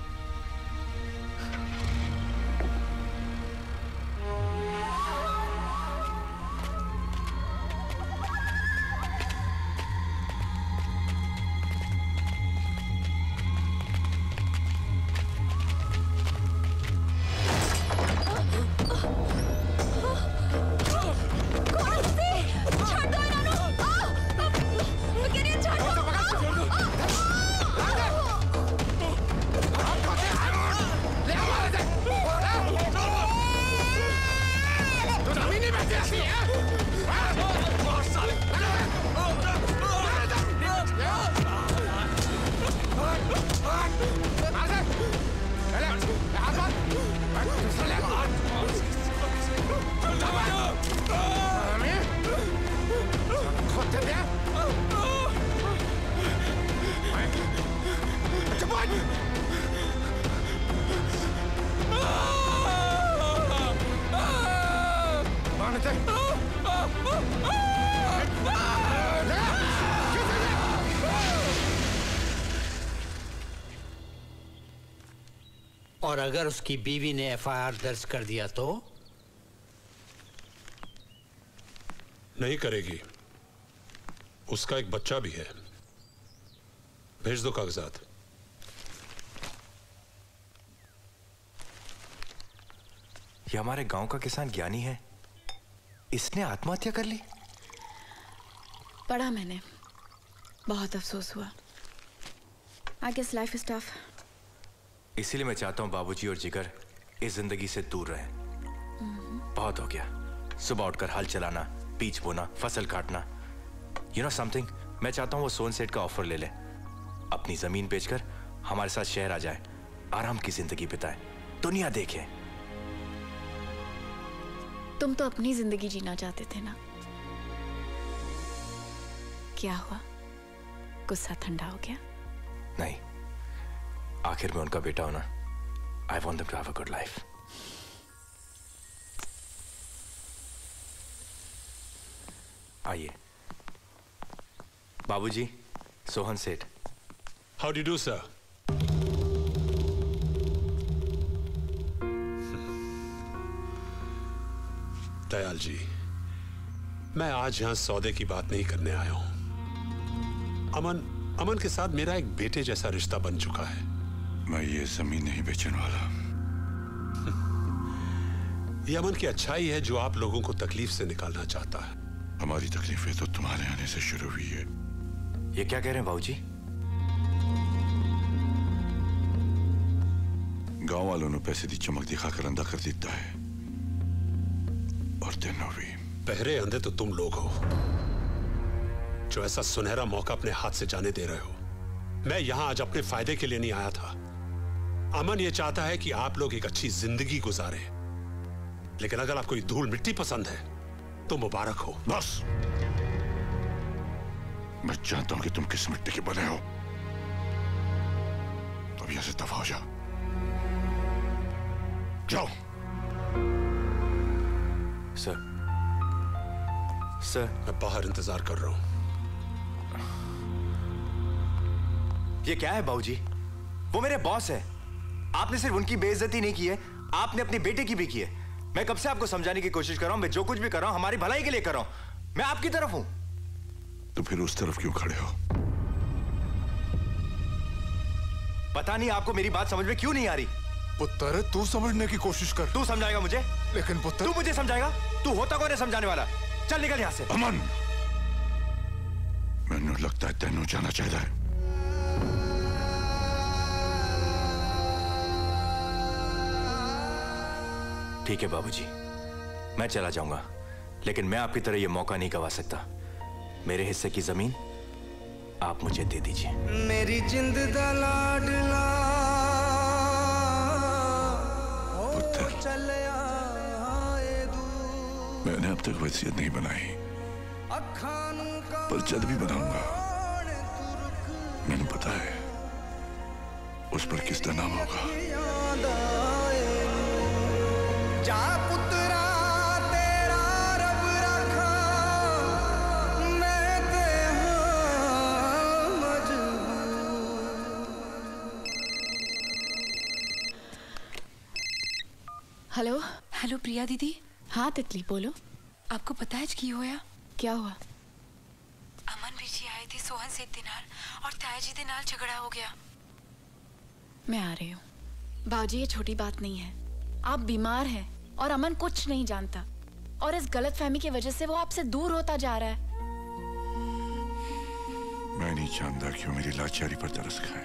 और अगर उसकी बीवी ने एफ आई आर दर्ज कर दिया तो? नहीं करेगी। उसका एक बच्चा भी है। भेज दो कागजात। ये हमारे गांव का किसान ज्ञानी है, इसने आत्महत्या कर ली। पढ़ा मैंने, बहुत अफसोस हुआ। I guess life is tough. इसीलिए मैं चाहता हूं बाबूजी और जिगर इस जिंदगी से दूर रहें। बहुत हो गया, सुबह उठकर हल चलाना, बीज बोना, फसल काटना। यू नो समथिंग, मैं चाहता हूं वो सोन सेठ का ऑफर ले ले, अपनी जमीन बेचकर हमारे साथ शहर आ जाए, आराम की जिंदगी बिताए, दुनिया देखे। तुम तो अपनी जिंदगी जीना चाहते थे ना? क्या हुआ, गुस्सा ठंडा हो गया? नहीं, आखिर में उनका बेटा होना। I want them to have a good life. आइए बाबूजी, सोहन सेठ। How do do sir? Dayal ji, मैं आज यहां सौदे की बात नहीं करने आया हूं। अमन अमन के साथ मेरा एक बेटे जैसा रिश्ता बन चुका है। मैं ये जमीन नहीं बेचने वाला। ये अमन की अच्छाई है जो आप लोगों को तकलीफ से निकालना चाहता है। हमारी तकलीफें तो तुम्हारे आने से शुरू हुई है। ये क्या कह रहे हैं बाबूजी? गांव वालों ने पैसे दी चमक दिखाकर अंधा कर देता है, और तेनों भी। पहरे अंधे तो तुम लोग हो जो ऐसा सुनहरा मौका अपने हाथ से जाने दे रहे हो। मैं यहां आज अपने फायदे के लिए नहीं आया था। अमन ये चाहता है कि आप लोग एक अच्छी जिंदगी गुजारे, लेकिन अगर आपको ये धूल मिट्टी पसंद है तो मुबारक हो। बस, मैं जानता हूं कि तुम किस मिट्टी के बने हो। अब यहां से दफा हो जाओ। जाओ। सर सर मैं बाहर इंतजार कर रहा हूं। ये क्या है बाबूजी? वो मेरे बॉस है। आपने सिर्फ उनकी बेइज्जती नहीं की है, आपने अपने बेटे की भी की है। मैं कब से आपको समझाने की कोशिश कर रहा हूं, मैं जो कुछ भी कर रहा हूं हमारी भलाई के लिए कर रहा हूं। मैं आपकी तरफ हूं। तो फिर उस तरफ क्यों खड़े हो? पता नहीं आपको मेरी बात समझ में क्यों नहीं आ रही। पुत्र, तू समझने की कोशिश कर। तू समझाएगा मुझे? लेकिन पुत्र, तू मुझे समझाएगा? तू होता कौन है समझाने वाला? चल निकल यहां से। अमन, मैंने लगता है तेनू जाना चाहिए। ठीक है बाबूजी, मैं चला जाऊंगा, लेकिन मैं आपकी तरह यह मौका नहीं गवा सकता। मेरे हिस्से की जमीन आप मुझे दे दीजिए। मेरी जिंद दा लाडला मैंने अब तक वसीयत नहीं बनाई, पर जल्द भी बनाऊंगा। मैंने पता है उस पर किसका नाम होगा। जा पुत्रा तेरा रब रखा, मैं ते हां मजबूर। हेलो हेलो प्रिया दीदी। हाँ तितली, बोलो। आपको पता है की होया? क्या हुआ? अमन बीजी आए थे सोहन सेठ दे नाल और ताया जी दे नाल झगड़ा हो गया। मैं आ रही हूँ। बाबूजी, ये छोटी बात नहीं है। आप बीमार हैं और अमन कुछ नहीं जानता, और इस गलतफहमी की वजह से वो आपसे दूर होता जा रहा है। मैं नहीं जानता क्यों मेरी लाचारी पर तरस खाए।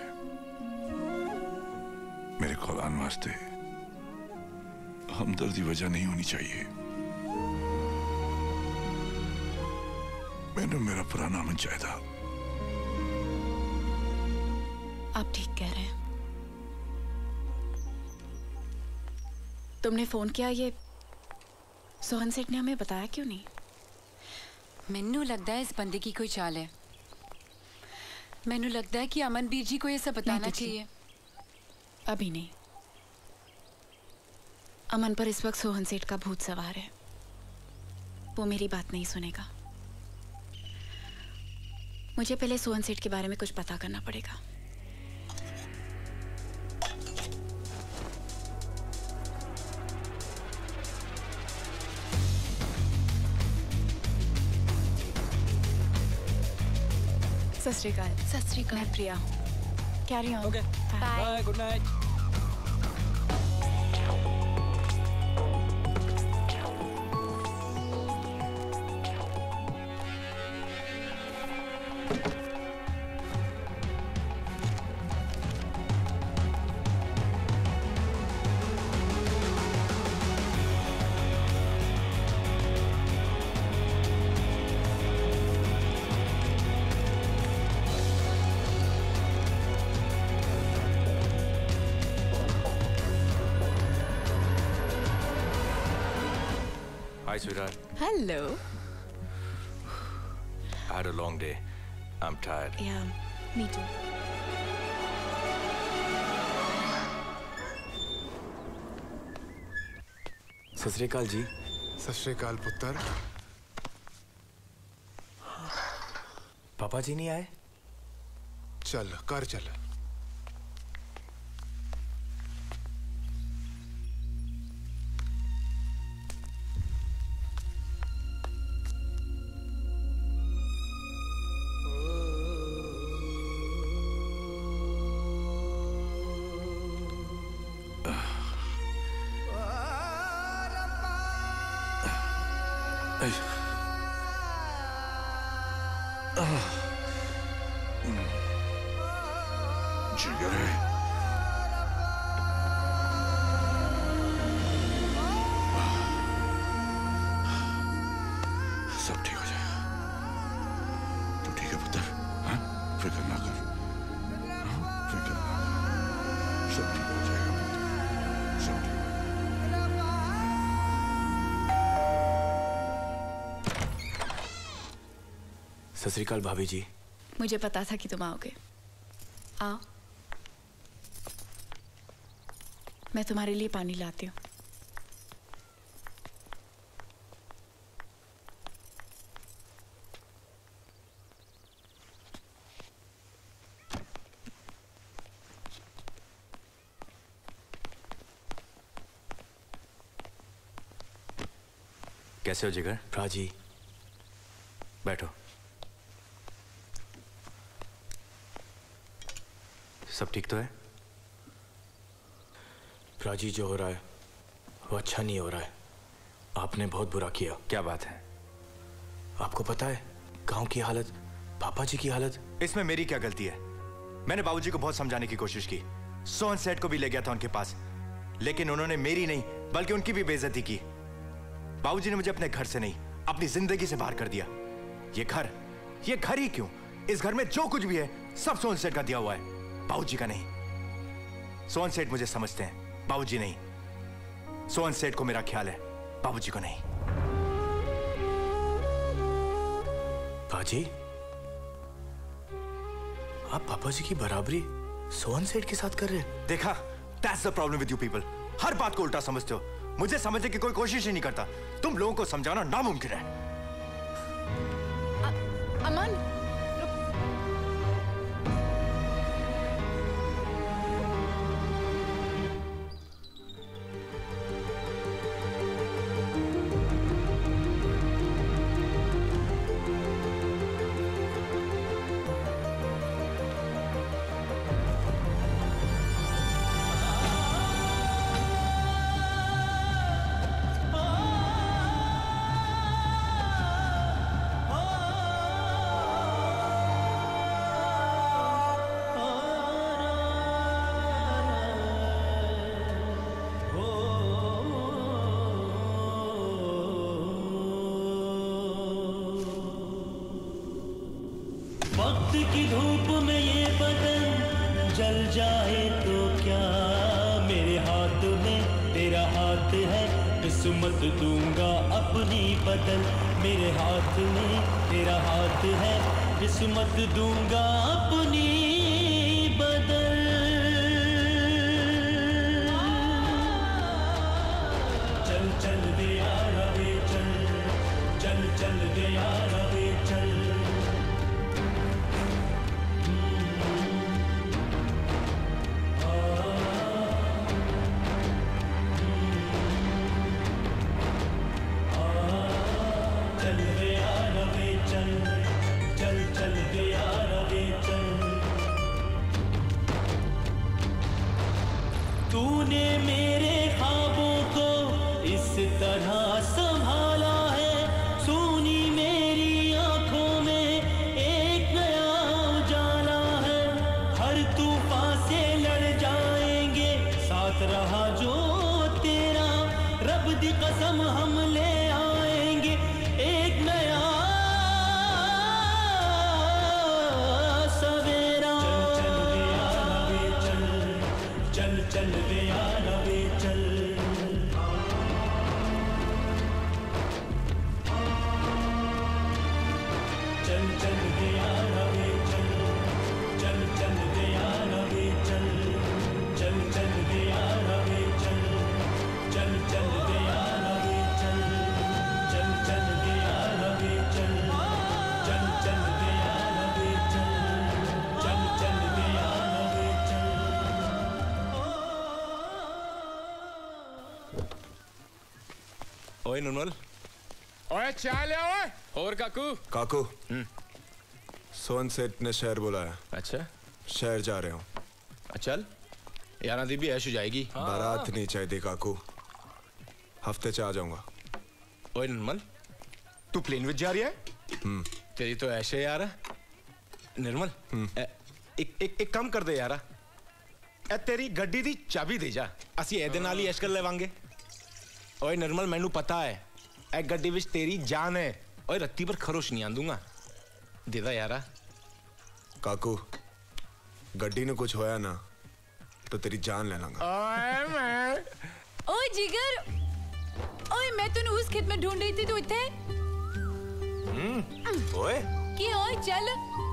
मेरे कौलान वास्ते हमदर्दी वजह नहीं होनी चाहिए। मैंने मेरा पुराना अमन चाहा था। आप ठीक कह रहे हैं। तुमने फोन किया, ये सोहन सेठ ने हमें बताया क्यों नहीं? मैनू लगता है इस बंदे की कोई चाल है। मैनू लगता है कि अमन बीर जी को ये सब बताना चाहिए। अभी नहीं। अमन पर इस वक्त सोहन सेठ का भूत सवार है। वो मेरी बात नहीं सुनेगा। मुझे पहले सोहन सेठ के बारे में कुछ पता करना पड़ेगा। सत श्री अकाल। सत श्री अकाल। मैं प्रिया हूँ। Carry on. Okay bye, good night. Hi, sweetheart. Hello. I had a long day. I'm tired. Yeah, me too. सत श्री अकाल जी। सत श्री अकाल पुत्र। पापा जी नहीं आए? चल कर चल। जिगर है। सब ठीक हो जाएगा। तू ठीक है पुत्र? हाँ? फिक्र ना कर। हाँ? फिक्र ना कर। सब ठीक हो जाएगा पुत्र। सब ठीक। सत श्री अकाल भाभी जी। मुझे पता था कि तुम आओगे। आओ, मैं तुम्हारे लिए पानी लाती हूँ। कैसे हो जिगर? राजी। बैठो। सब ठीक तो है? राजी, जो हो रहा है वो अच्छा नहीं हो रहा है। आपने बहुत बुरा किया। क्या बात है? आपको पता है गांव की हालत, पापा जी की हालत। इसमें मेरी क्या गलती है? मैंने बाबूजी को बहुत समझाने की कोशिश की। सोहन सेठ को भी ले गया था उनके पास, लेकिन उन्होंने मेरी नहीं बल्कि उनकी भी बेइज्जती की। बाबूजी ने मुझे अपने घर से नहीं, अपनी जिंदगी से बाहर कर दिया। ये घर, ये घर ही क्यों? इस घर में जो कुछ भी है सब सोहन सेठ का दिया हुआ है, बाबूजी का नहीं। सोहन सेठ मुझे समझते हैं, बाबूजी नहीं। सोहन सेठ को मेरा ख्याल है, बाबूजी को नहीं। बाजी, आप पापा जी की बराबरी सोहन सेठ के साथ कर रहे हैं। देखा, that's the problem with you people. हर बात को उल्टा समझते हो। मुझे समझने की कोई कोशिश ही नहीं करता। तुम लोगों को समझाना नामुमकिन है। अमन, वक्त की धूप में ये बदन जल जाए तो क्या, मेरे हाथ में तेरा हाथ है, किस्मत दूंगा अपनी बदल। मेरे हाथ में तेरा हाथ है, किस्मत दूंगा अपनी बदल। चल चल दे यार वे चल, चल चल दे यार वे चल। चल रे यार वे चल, चल चल दे यार वे तरह संभाला है, सुनी मेरी आंखों में एक नया उजाला है। हर तूफान से लड़ जाएंगे, साथ रहा जो तेरा, रब दी कसम हम ले आएंगे एक नया सवेरा। चल चल वे यारा वे चल, चल चल वे यारा वे चल, चल चल वे यारा वे चल, चल चल वे यारा वे चल, चल चल वे यारा वे चल, चल चल वे यारा वे चल, चल चल वे यारा वे चल, चल चल वे यारा वे चल। ओए निर्मल, ओए चाय ले ओए। और काकू काकू, सोन सेठ ने शहर बुलाया। अच्छा, शहर जा रहे हूँ। चल यारा दी भी ऐश हो जाएगी। बारात नहीं चाहिए काकू, हफ्ते से आ जाऊंगा। ओए निर्मल, तू प्लेन विच जा रही है? हम्म, तेरी तो ऐशे यार। निर्मल, ए- एक एक एक काम कर दे यारा, ए तेरी गड्डी दी चाबी दे जा, ਅਸੀਂ ਇਹਦੇ ਨਾਲ ਹੀ ਐਸ਼ ਕਰ ਲਵਾਂਗੇ। ਓਏ निर्मल, ਮੈਨੂੰ पता है ए गड्डी विच तेरी जान है। ओए रत्ती पर खरोश नहीं आंदूंगा, दे दा यारा। काकू, गड्डी ने कुछ होया ना तो तेरी जान ले लांगा। ओए मैं ओए जिगर, ओए मैं तन्नू उस खेत में ढूंढ रही थी, तू इत्थे? हम्म, ओए की ओए चल।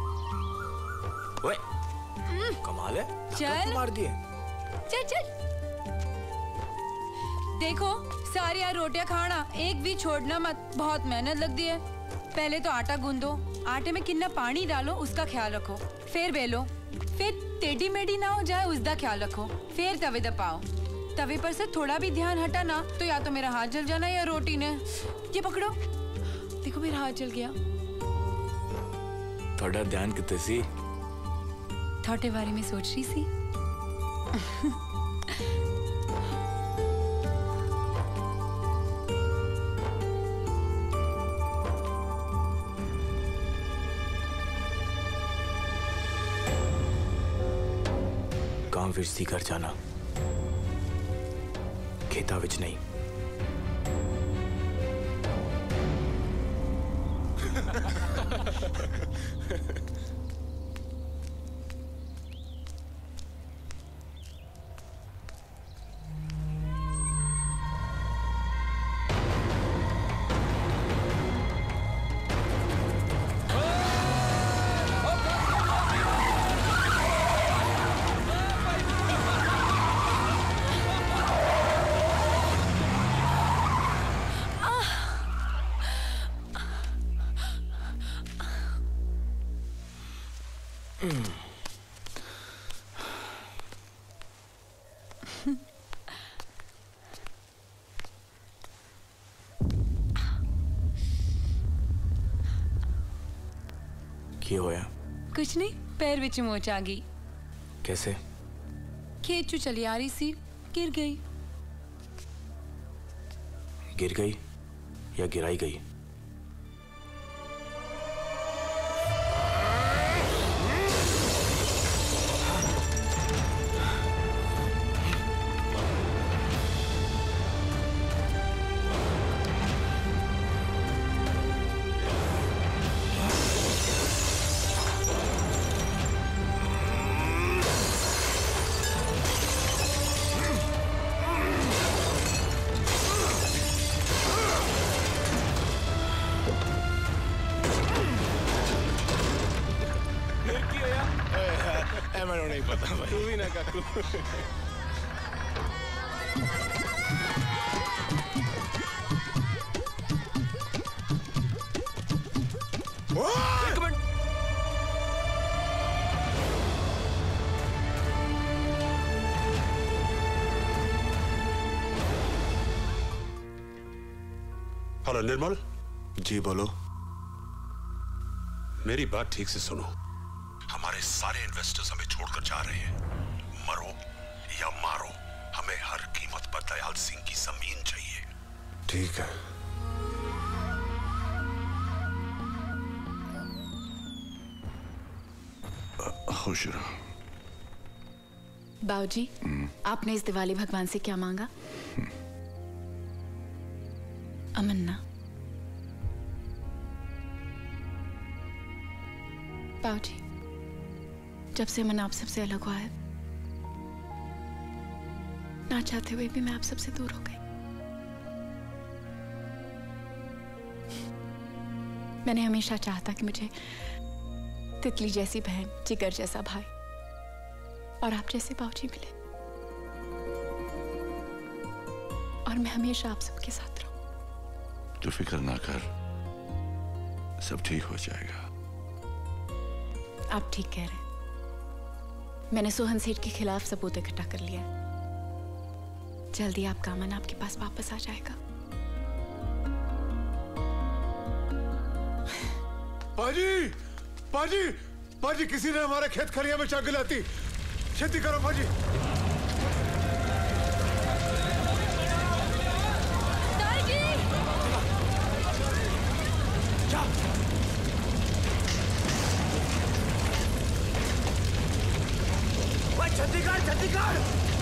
ओए कमाल है, चल मार दिए। चल चल। देखो सारी यार रोटियां खाना, एक भी छोड़ना मत, बहुत मेहनत लगती है। पहले तो आटा गूंदो, आटे में कितना पानी डालो उसका ख्याल रखो, फिर बेलो, फिर टेढ़ी मेढ़ी ना हो जाए उसका ख्याल रखो, फिर तवे दबाओ। तवे पर से थोड़ा भी ध्यान हटा ना तो या तो मेरा हाथ जल जाना या रोटी ने। ये पकड़ो, देखो मेरा हाथ जल गया। थोड़ा ध्यान कितने सी? थोड़े बारे में सोच रही सी। गांव विच सी घर जाना, खेता विच नहीं। की होया? कुछ नहीं, पैर विच मोच आ गई। कैसे? खेत चू चली आ रही सी, गिर गई। गिर गई या गिराई गई? नहीं पता भाई। तू भी ना काकू। एक मिनट। हेलो निर्मल। जी बोलो। मेरी बात ठीक से सुनो, हमारे सारे इन्वेस्टर्स हमें छोड़कर जा रहे हैं। मरो या मारो, हमें हर कीमत पर दयाल सिंह की जमीन चाहिए। ठीक है। खुश रहो। बाबूजी, आपने इस दिवाली भगवान से क्या मांगा? अमन ना। बाबूजी, जब से अमन आप सबसे अलग हुआ है, ना चाहते हुए भी मैं आप सबसे दूर हो गई। मैंने हमेशा चाहा था कि मुझे तितली जैसी बहन, जिगर जैसा भाई और आप जैसे बाबूजी मिले, और मैं हमेशा आप सबके साथ रहूं। तू फिक्र ना कर, सब ठीक हो जाएगा। आप ठीक कह रहे हैं। मैंने सोहन सेठ के खिलाफ सबूत इकट्ठा कर लिया है। जल्दी आपका अमन आपके पास वापस आ जाएगा। पाजी, पाजी, पाजी, किसी ने हमारे खेत खलिया में चाक गिलाती। खेती करो पाजी। छत्तीसगढ़, छत्तीसगढ़।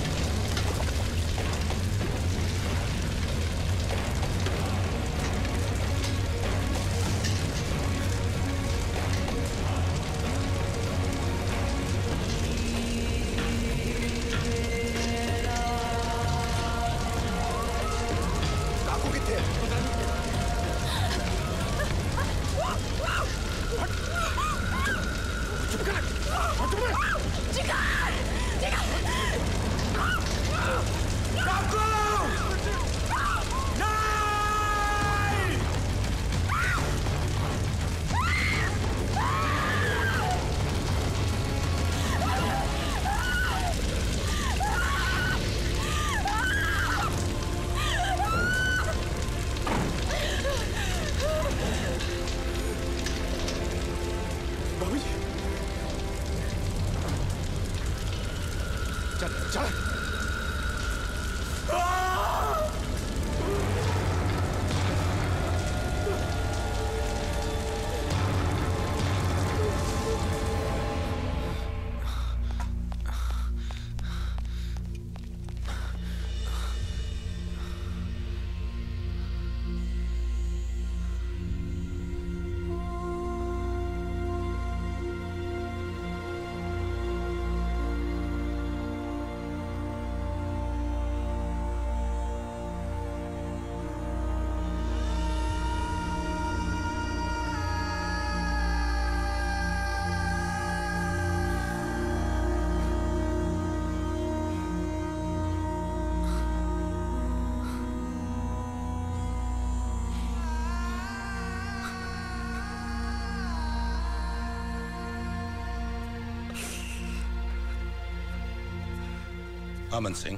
अमन सिंह,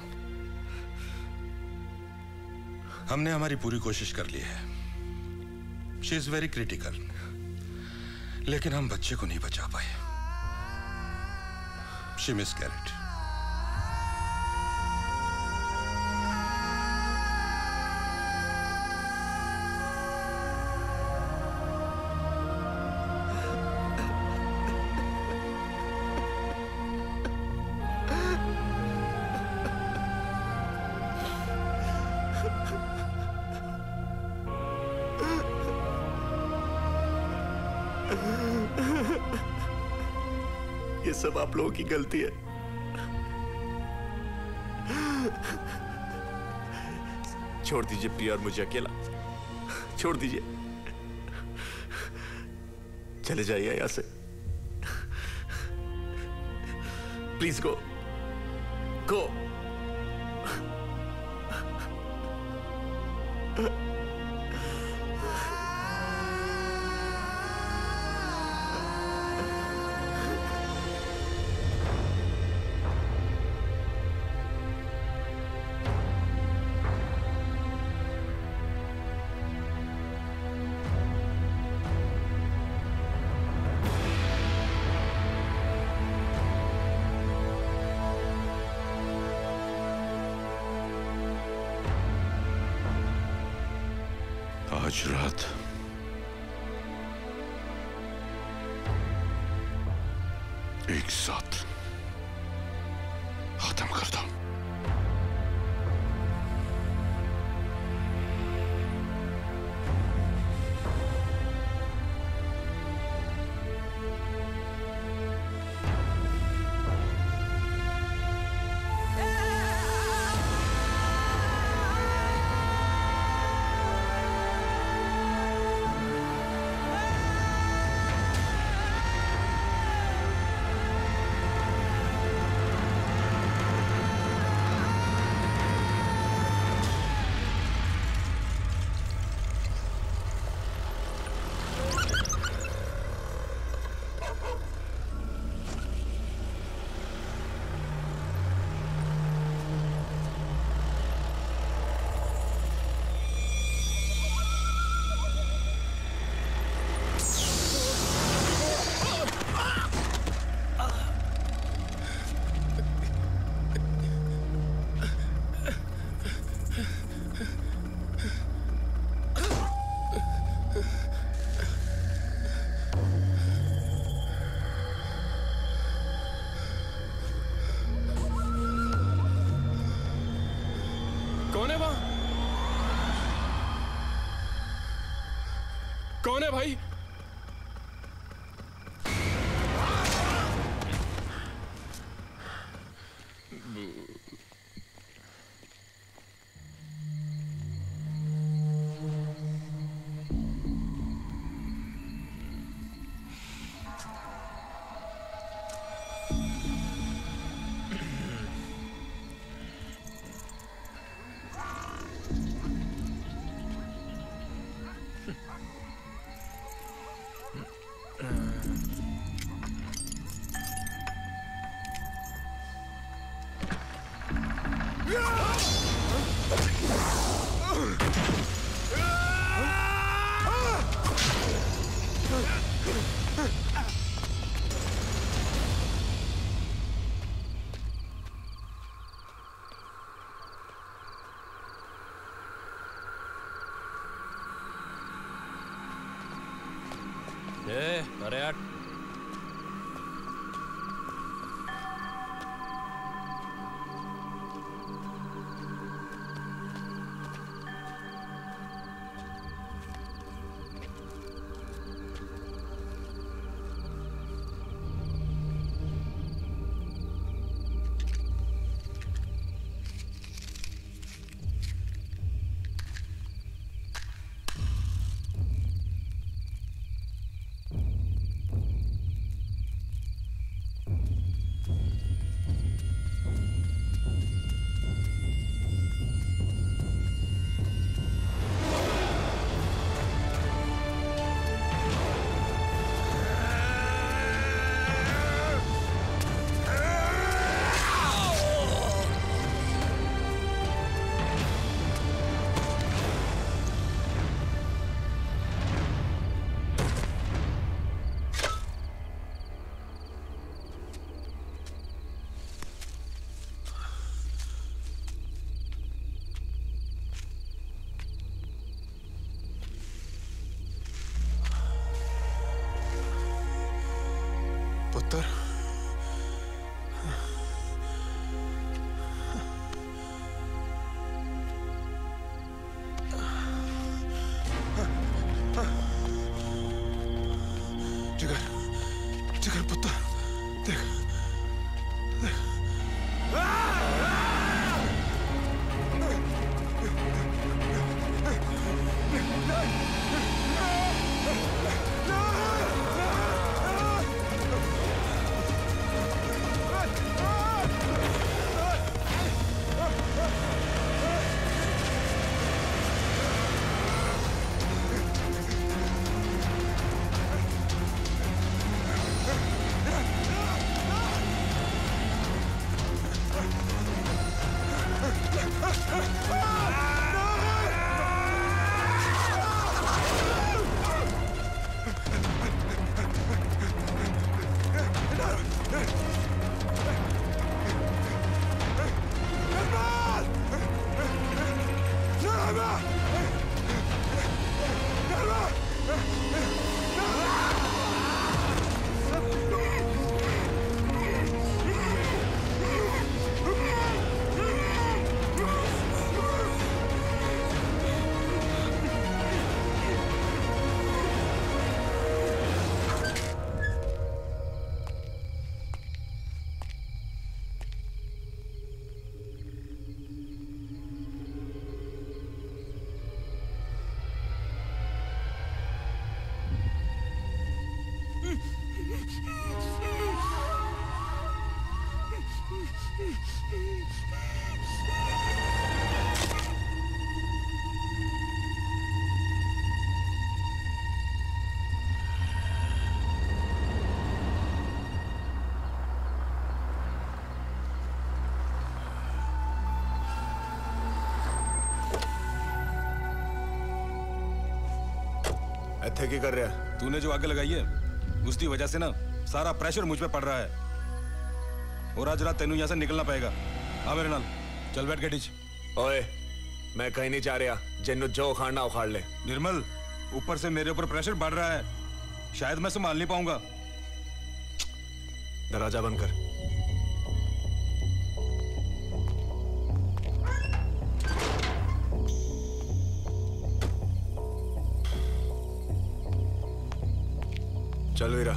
हमने हमारी पूरी कोशिश कर ली है। शी इज वेरी क्रिटिकल, लेकिन हम बच्चे को नहीं बचा पाए। She miscarried. ये सब आप लोगों की गलती है। छोड़ दीजिए प्रिया और मुझे अकेला। छोड़ दीजिए, चले जाइए यहां से। Please go go. आज रात एक साथ खत्म कर दो। कौन है भाई? अरे यार पुत्र, जिगर, जिगर पुत्र, देख, देख। इत्थे की कर रहा है? तूने जो आग लगाई है उसकी वजह से ना सारा प्रेशर मुझ पे पड़ रहा है और आज रात तेनू यहाँ से निकलना पड़ेगा। आ मेरे नाल चल बैठ गड्डी च। ओए मैं कहीं नहीं जा रहा, जिन्नू जो उखाड़ना उखाड़ ले। निर्मल ऊपर से मेरे ऊपर प्रेशर बढ़ रहा है, शायद मैं संभाल नहीं पाऊंगा। दरवाजा बंद कर। चल वीरा।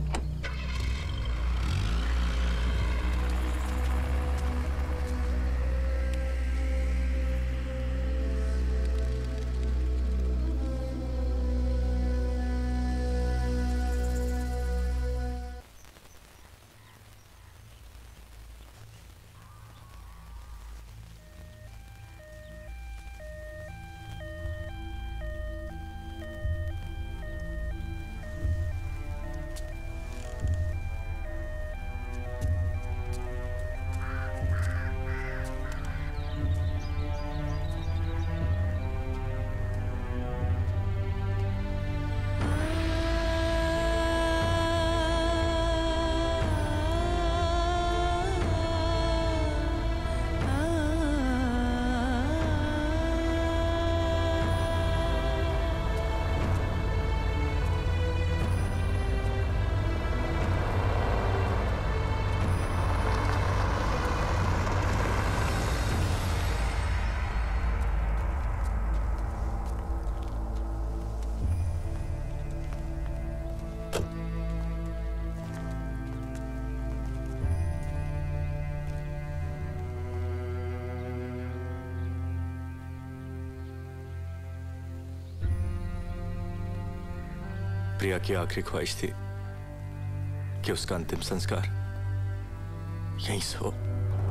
प्रिया की आखिरी ख्वाहिश थी कि उसका अंतिम संस्कार यहीं से हो।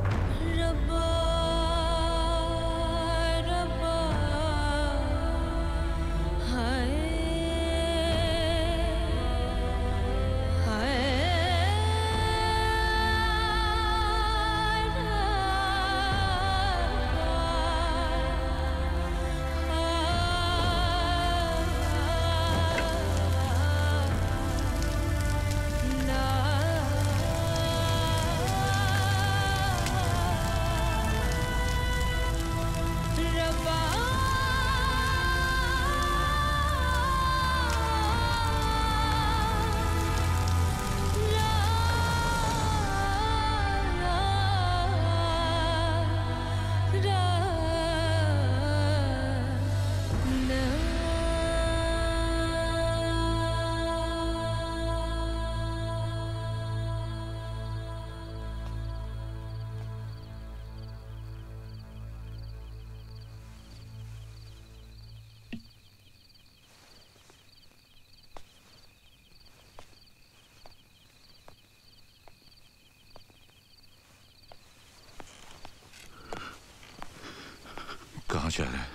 कहाँ जा रहा है?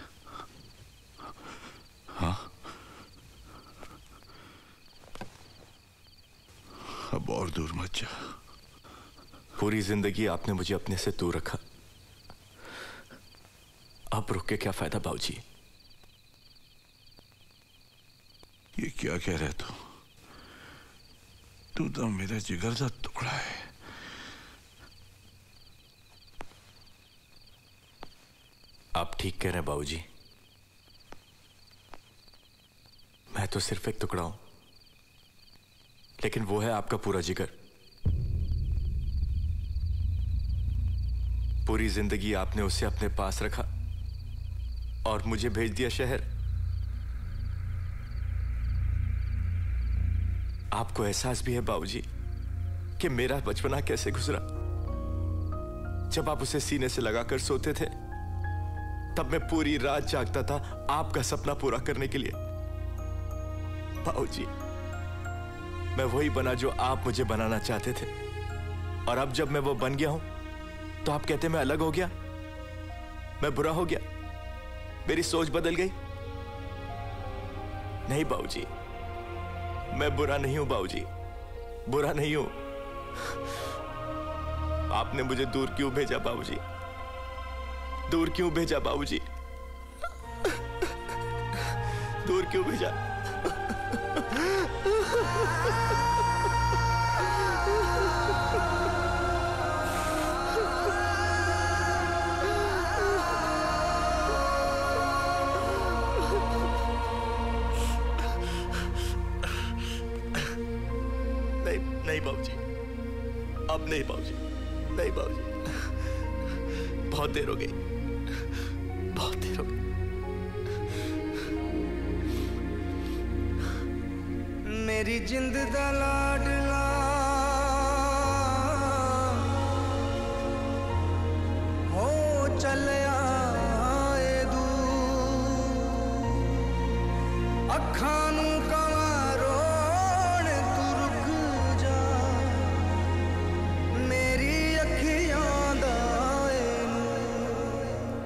हाँ? अब और दूर मत जा। पूरी जिंदगी आपने मुझे अपने से दूर रखा, अब रुक के क्या फायदा बाबूजी? ये क्या कह रहा है तू? तू तो मेरा जिगर का टुकड़ा है। आप ठीक कह रहे हैं बाबूजी, मैं तो सिर्फ एक टुकड़ा हूं, लेकिन वो है आपका पूरा जिगर। पूरी जिंदगी आपने उसे अपने पास रखा और मुझे भेज दिया शहर। आपको एहसास भी है बाबूजी कि मेरा बचपना कैसे गुजरा। जब आप उसे सीने से लगाकर सोते थे तब मैं पूरी रात जागता था आपका सपना पूरा करने के लिए। बाबूजी मैं वही बना जो आप मुझे बनाना चाहते थे, और अब जब मैं वो बन गया हूं तो आप कहते मैं अलग हो गया, मैं बुरा हो गया, मेरी सोच बदल गई। नहीं बाबूजी, मैं बुरा नहीं हूं बाबूजी, बुरा नहीं हूं। आपने मुझे दूर क्यों भेजा बाबूजी, दूर क्यों भेजा बाबूजी, दूर क्यों भेजा? नहीं नहीं बाबूजी, अब नहीं बाबूजी, नहीं बाबूजी, बहुत देर हो गई, बहुत देर हो गई। मेरी जिंद दा लाडला हो चलिया ए दूर, अखां नूं कवां रोण तू रुक जा, मेरी अखियां दा ए नूर।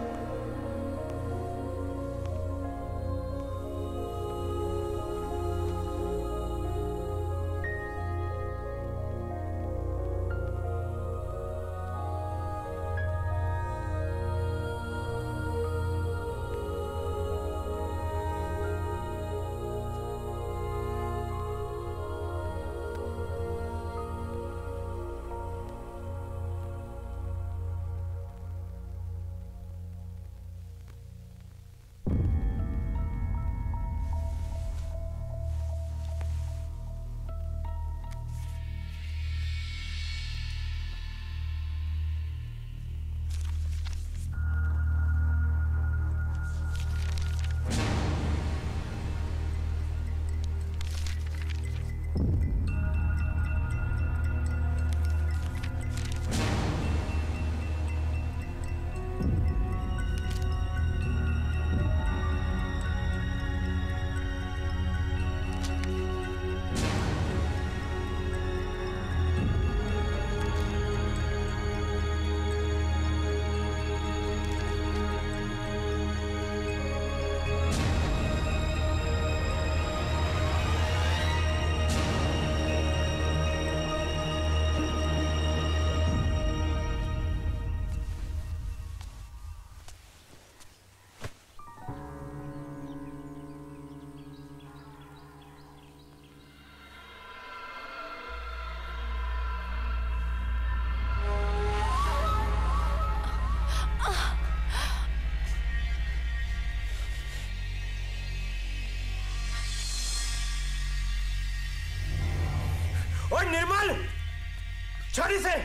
निर्मल, छड़ी से,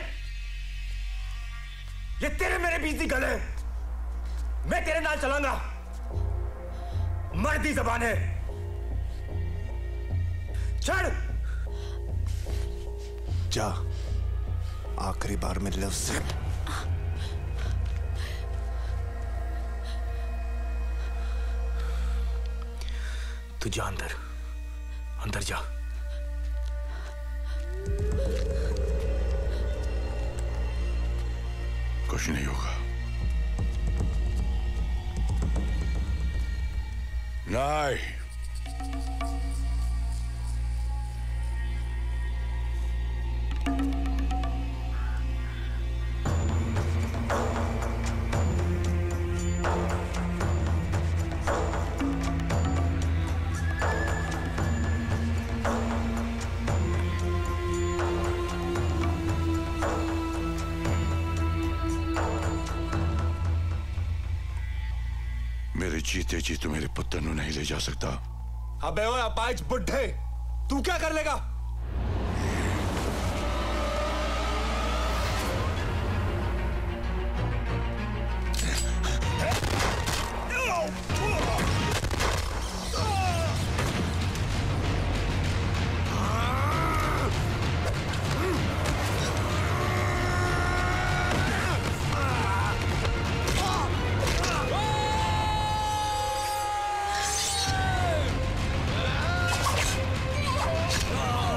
ये तेरे मेरे बीच की गल है, मैं तेरे नाल चलांगा, मर्दी जबान है, छड़। जा, आखिरी बार मिल ले उससे। तू जा अंदर, अंदर जा। कुछ नहीं होगा। नहीं, जीते जी तू मेरे पुत्र को नहीं ले जा सकता। अबे ओए अपाइच बुढ़े, तू क्या कर लेगा? Oh!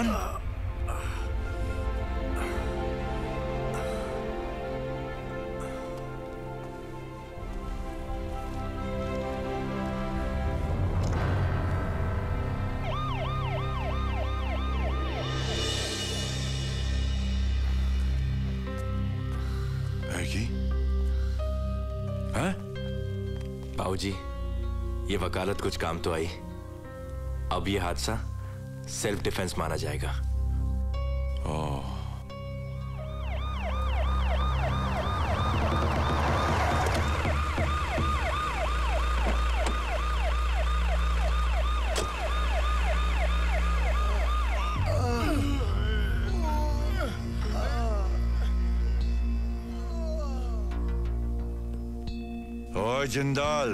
अमन, बाबूजी, ये वकालत कुछ काम तो आई। अब ये हादसा सेल्फ डिफेंस माना जाएगा। ओह, ओए जिंदाल,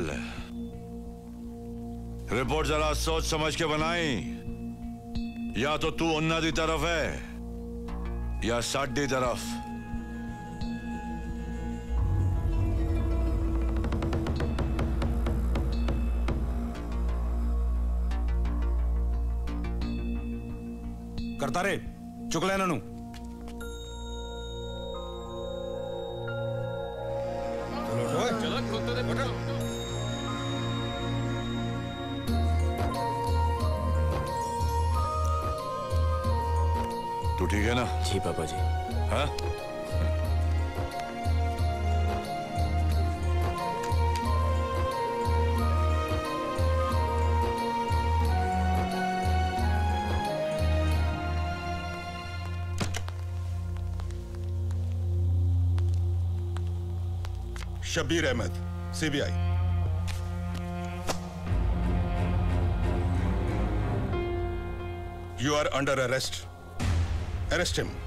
रिपोर्ट जरा सोच समझ के बनाई। या तो तू उन्ना दी तरफ है या साडी तरफ। करता रे चुक लेना नू। चलो खुद दे बेटा। तू ठीक है ना? जी पापा जी। हाँ? Shabbir Ahmed, CBI. You are under arrest. Arrest him.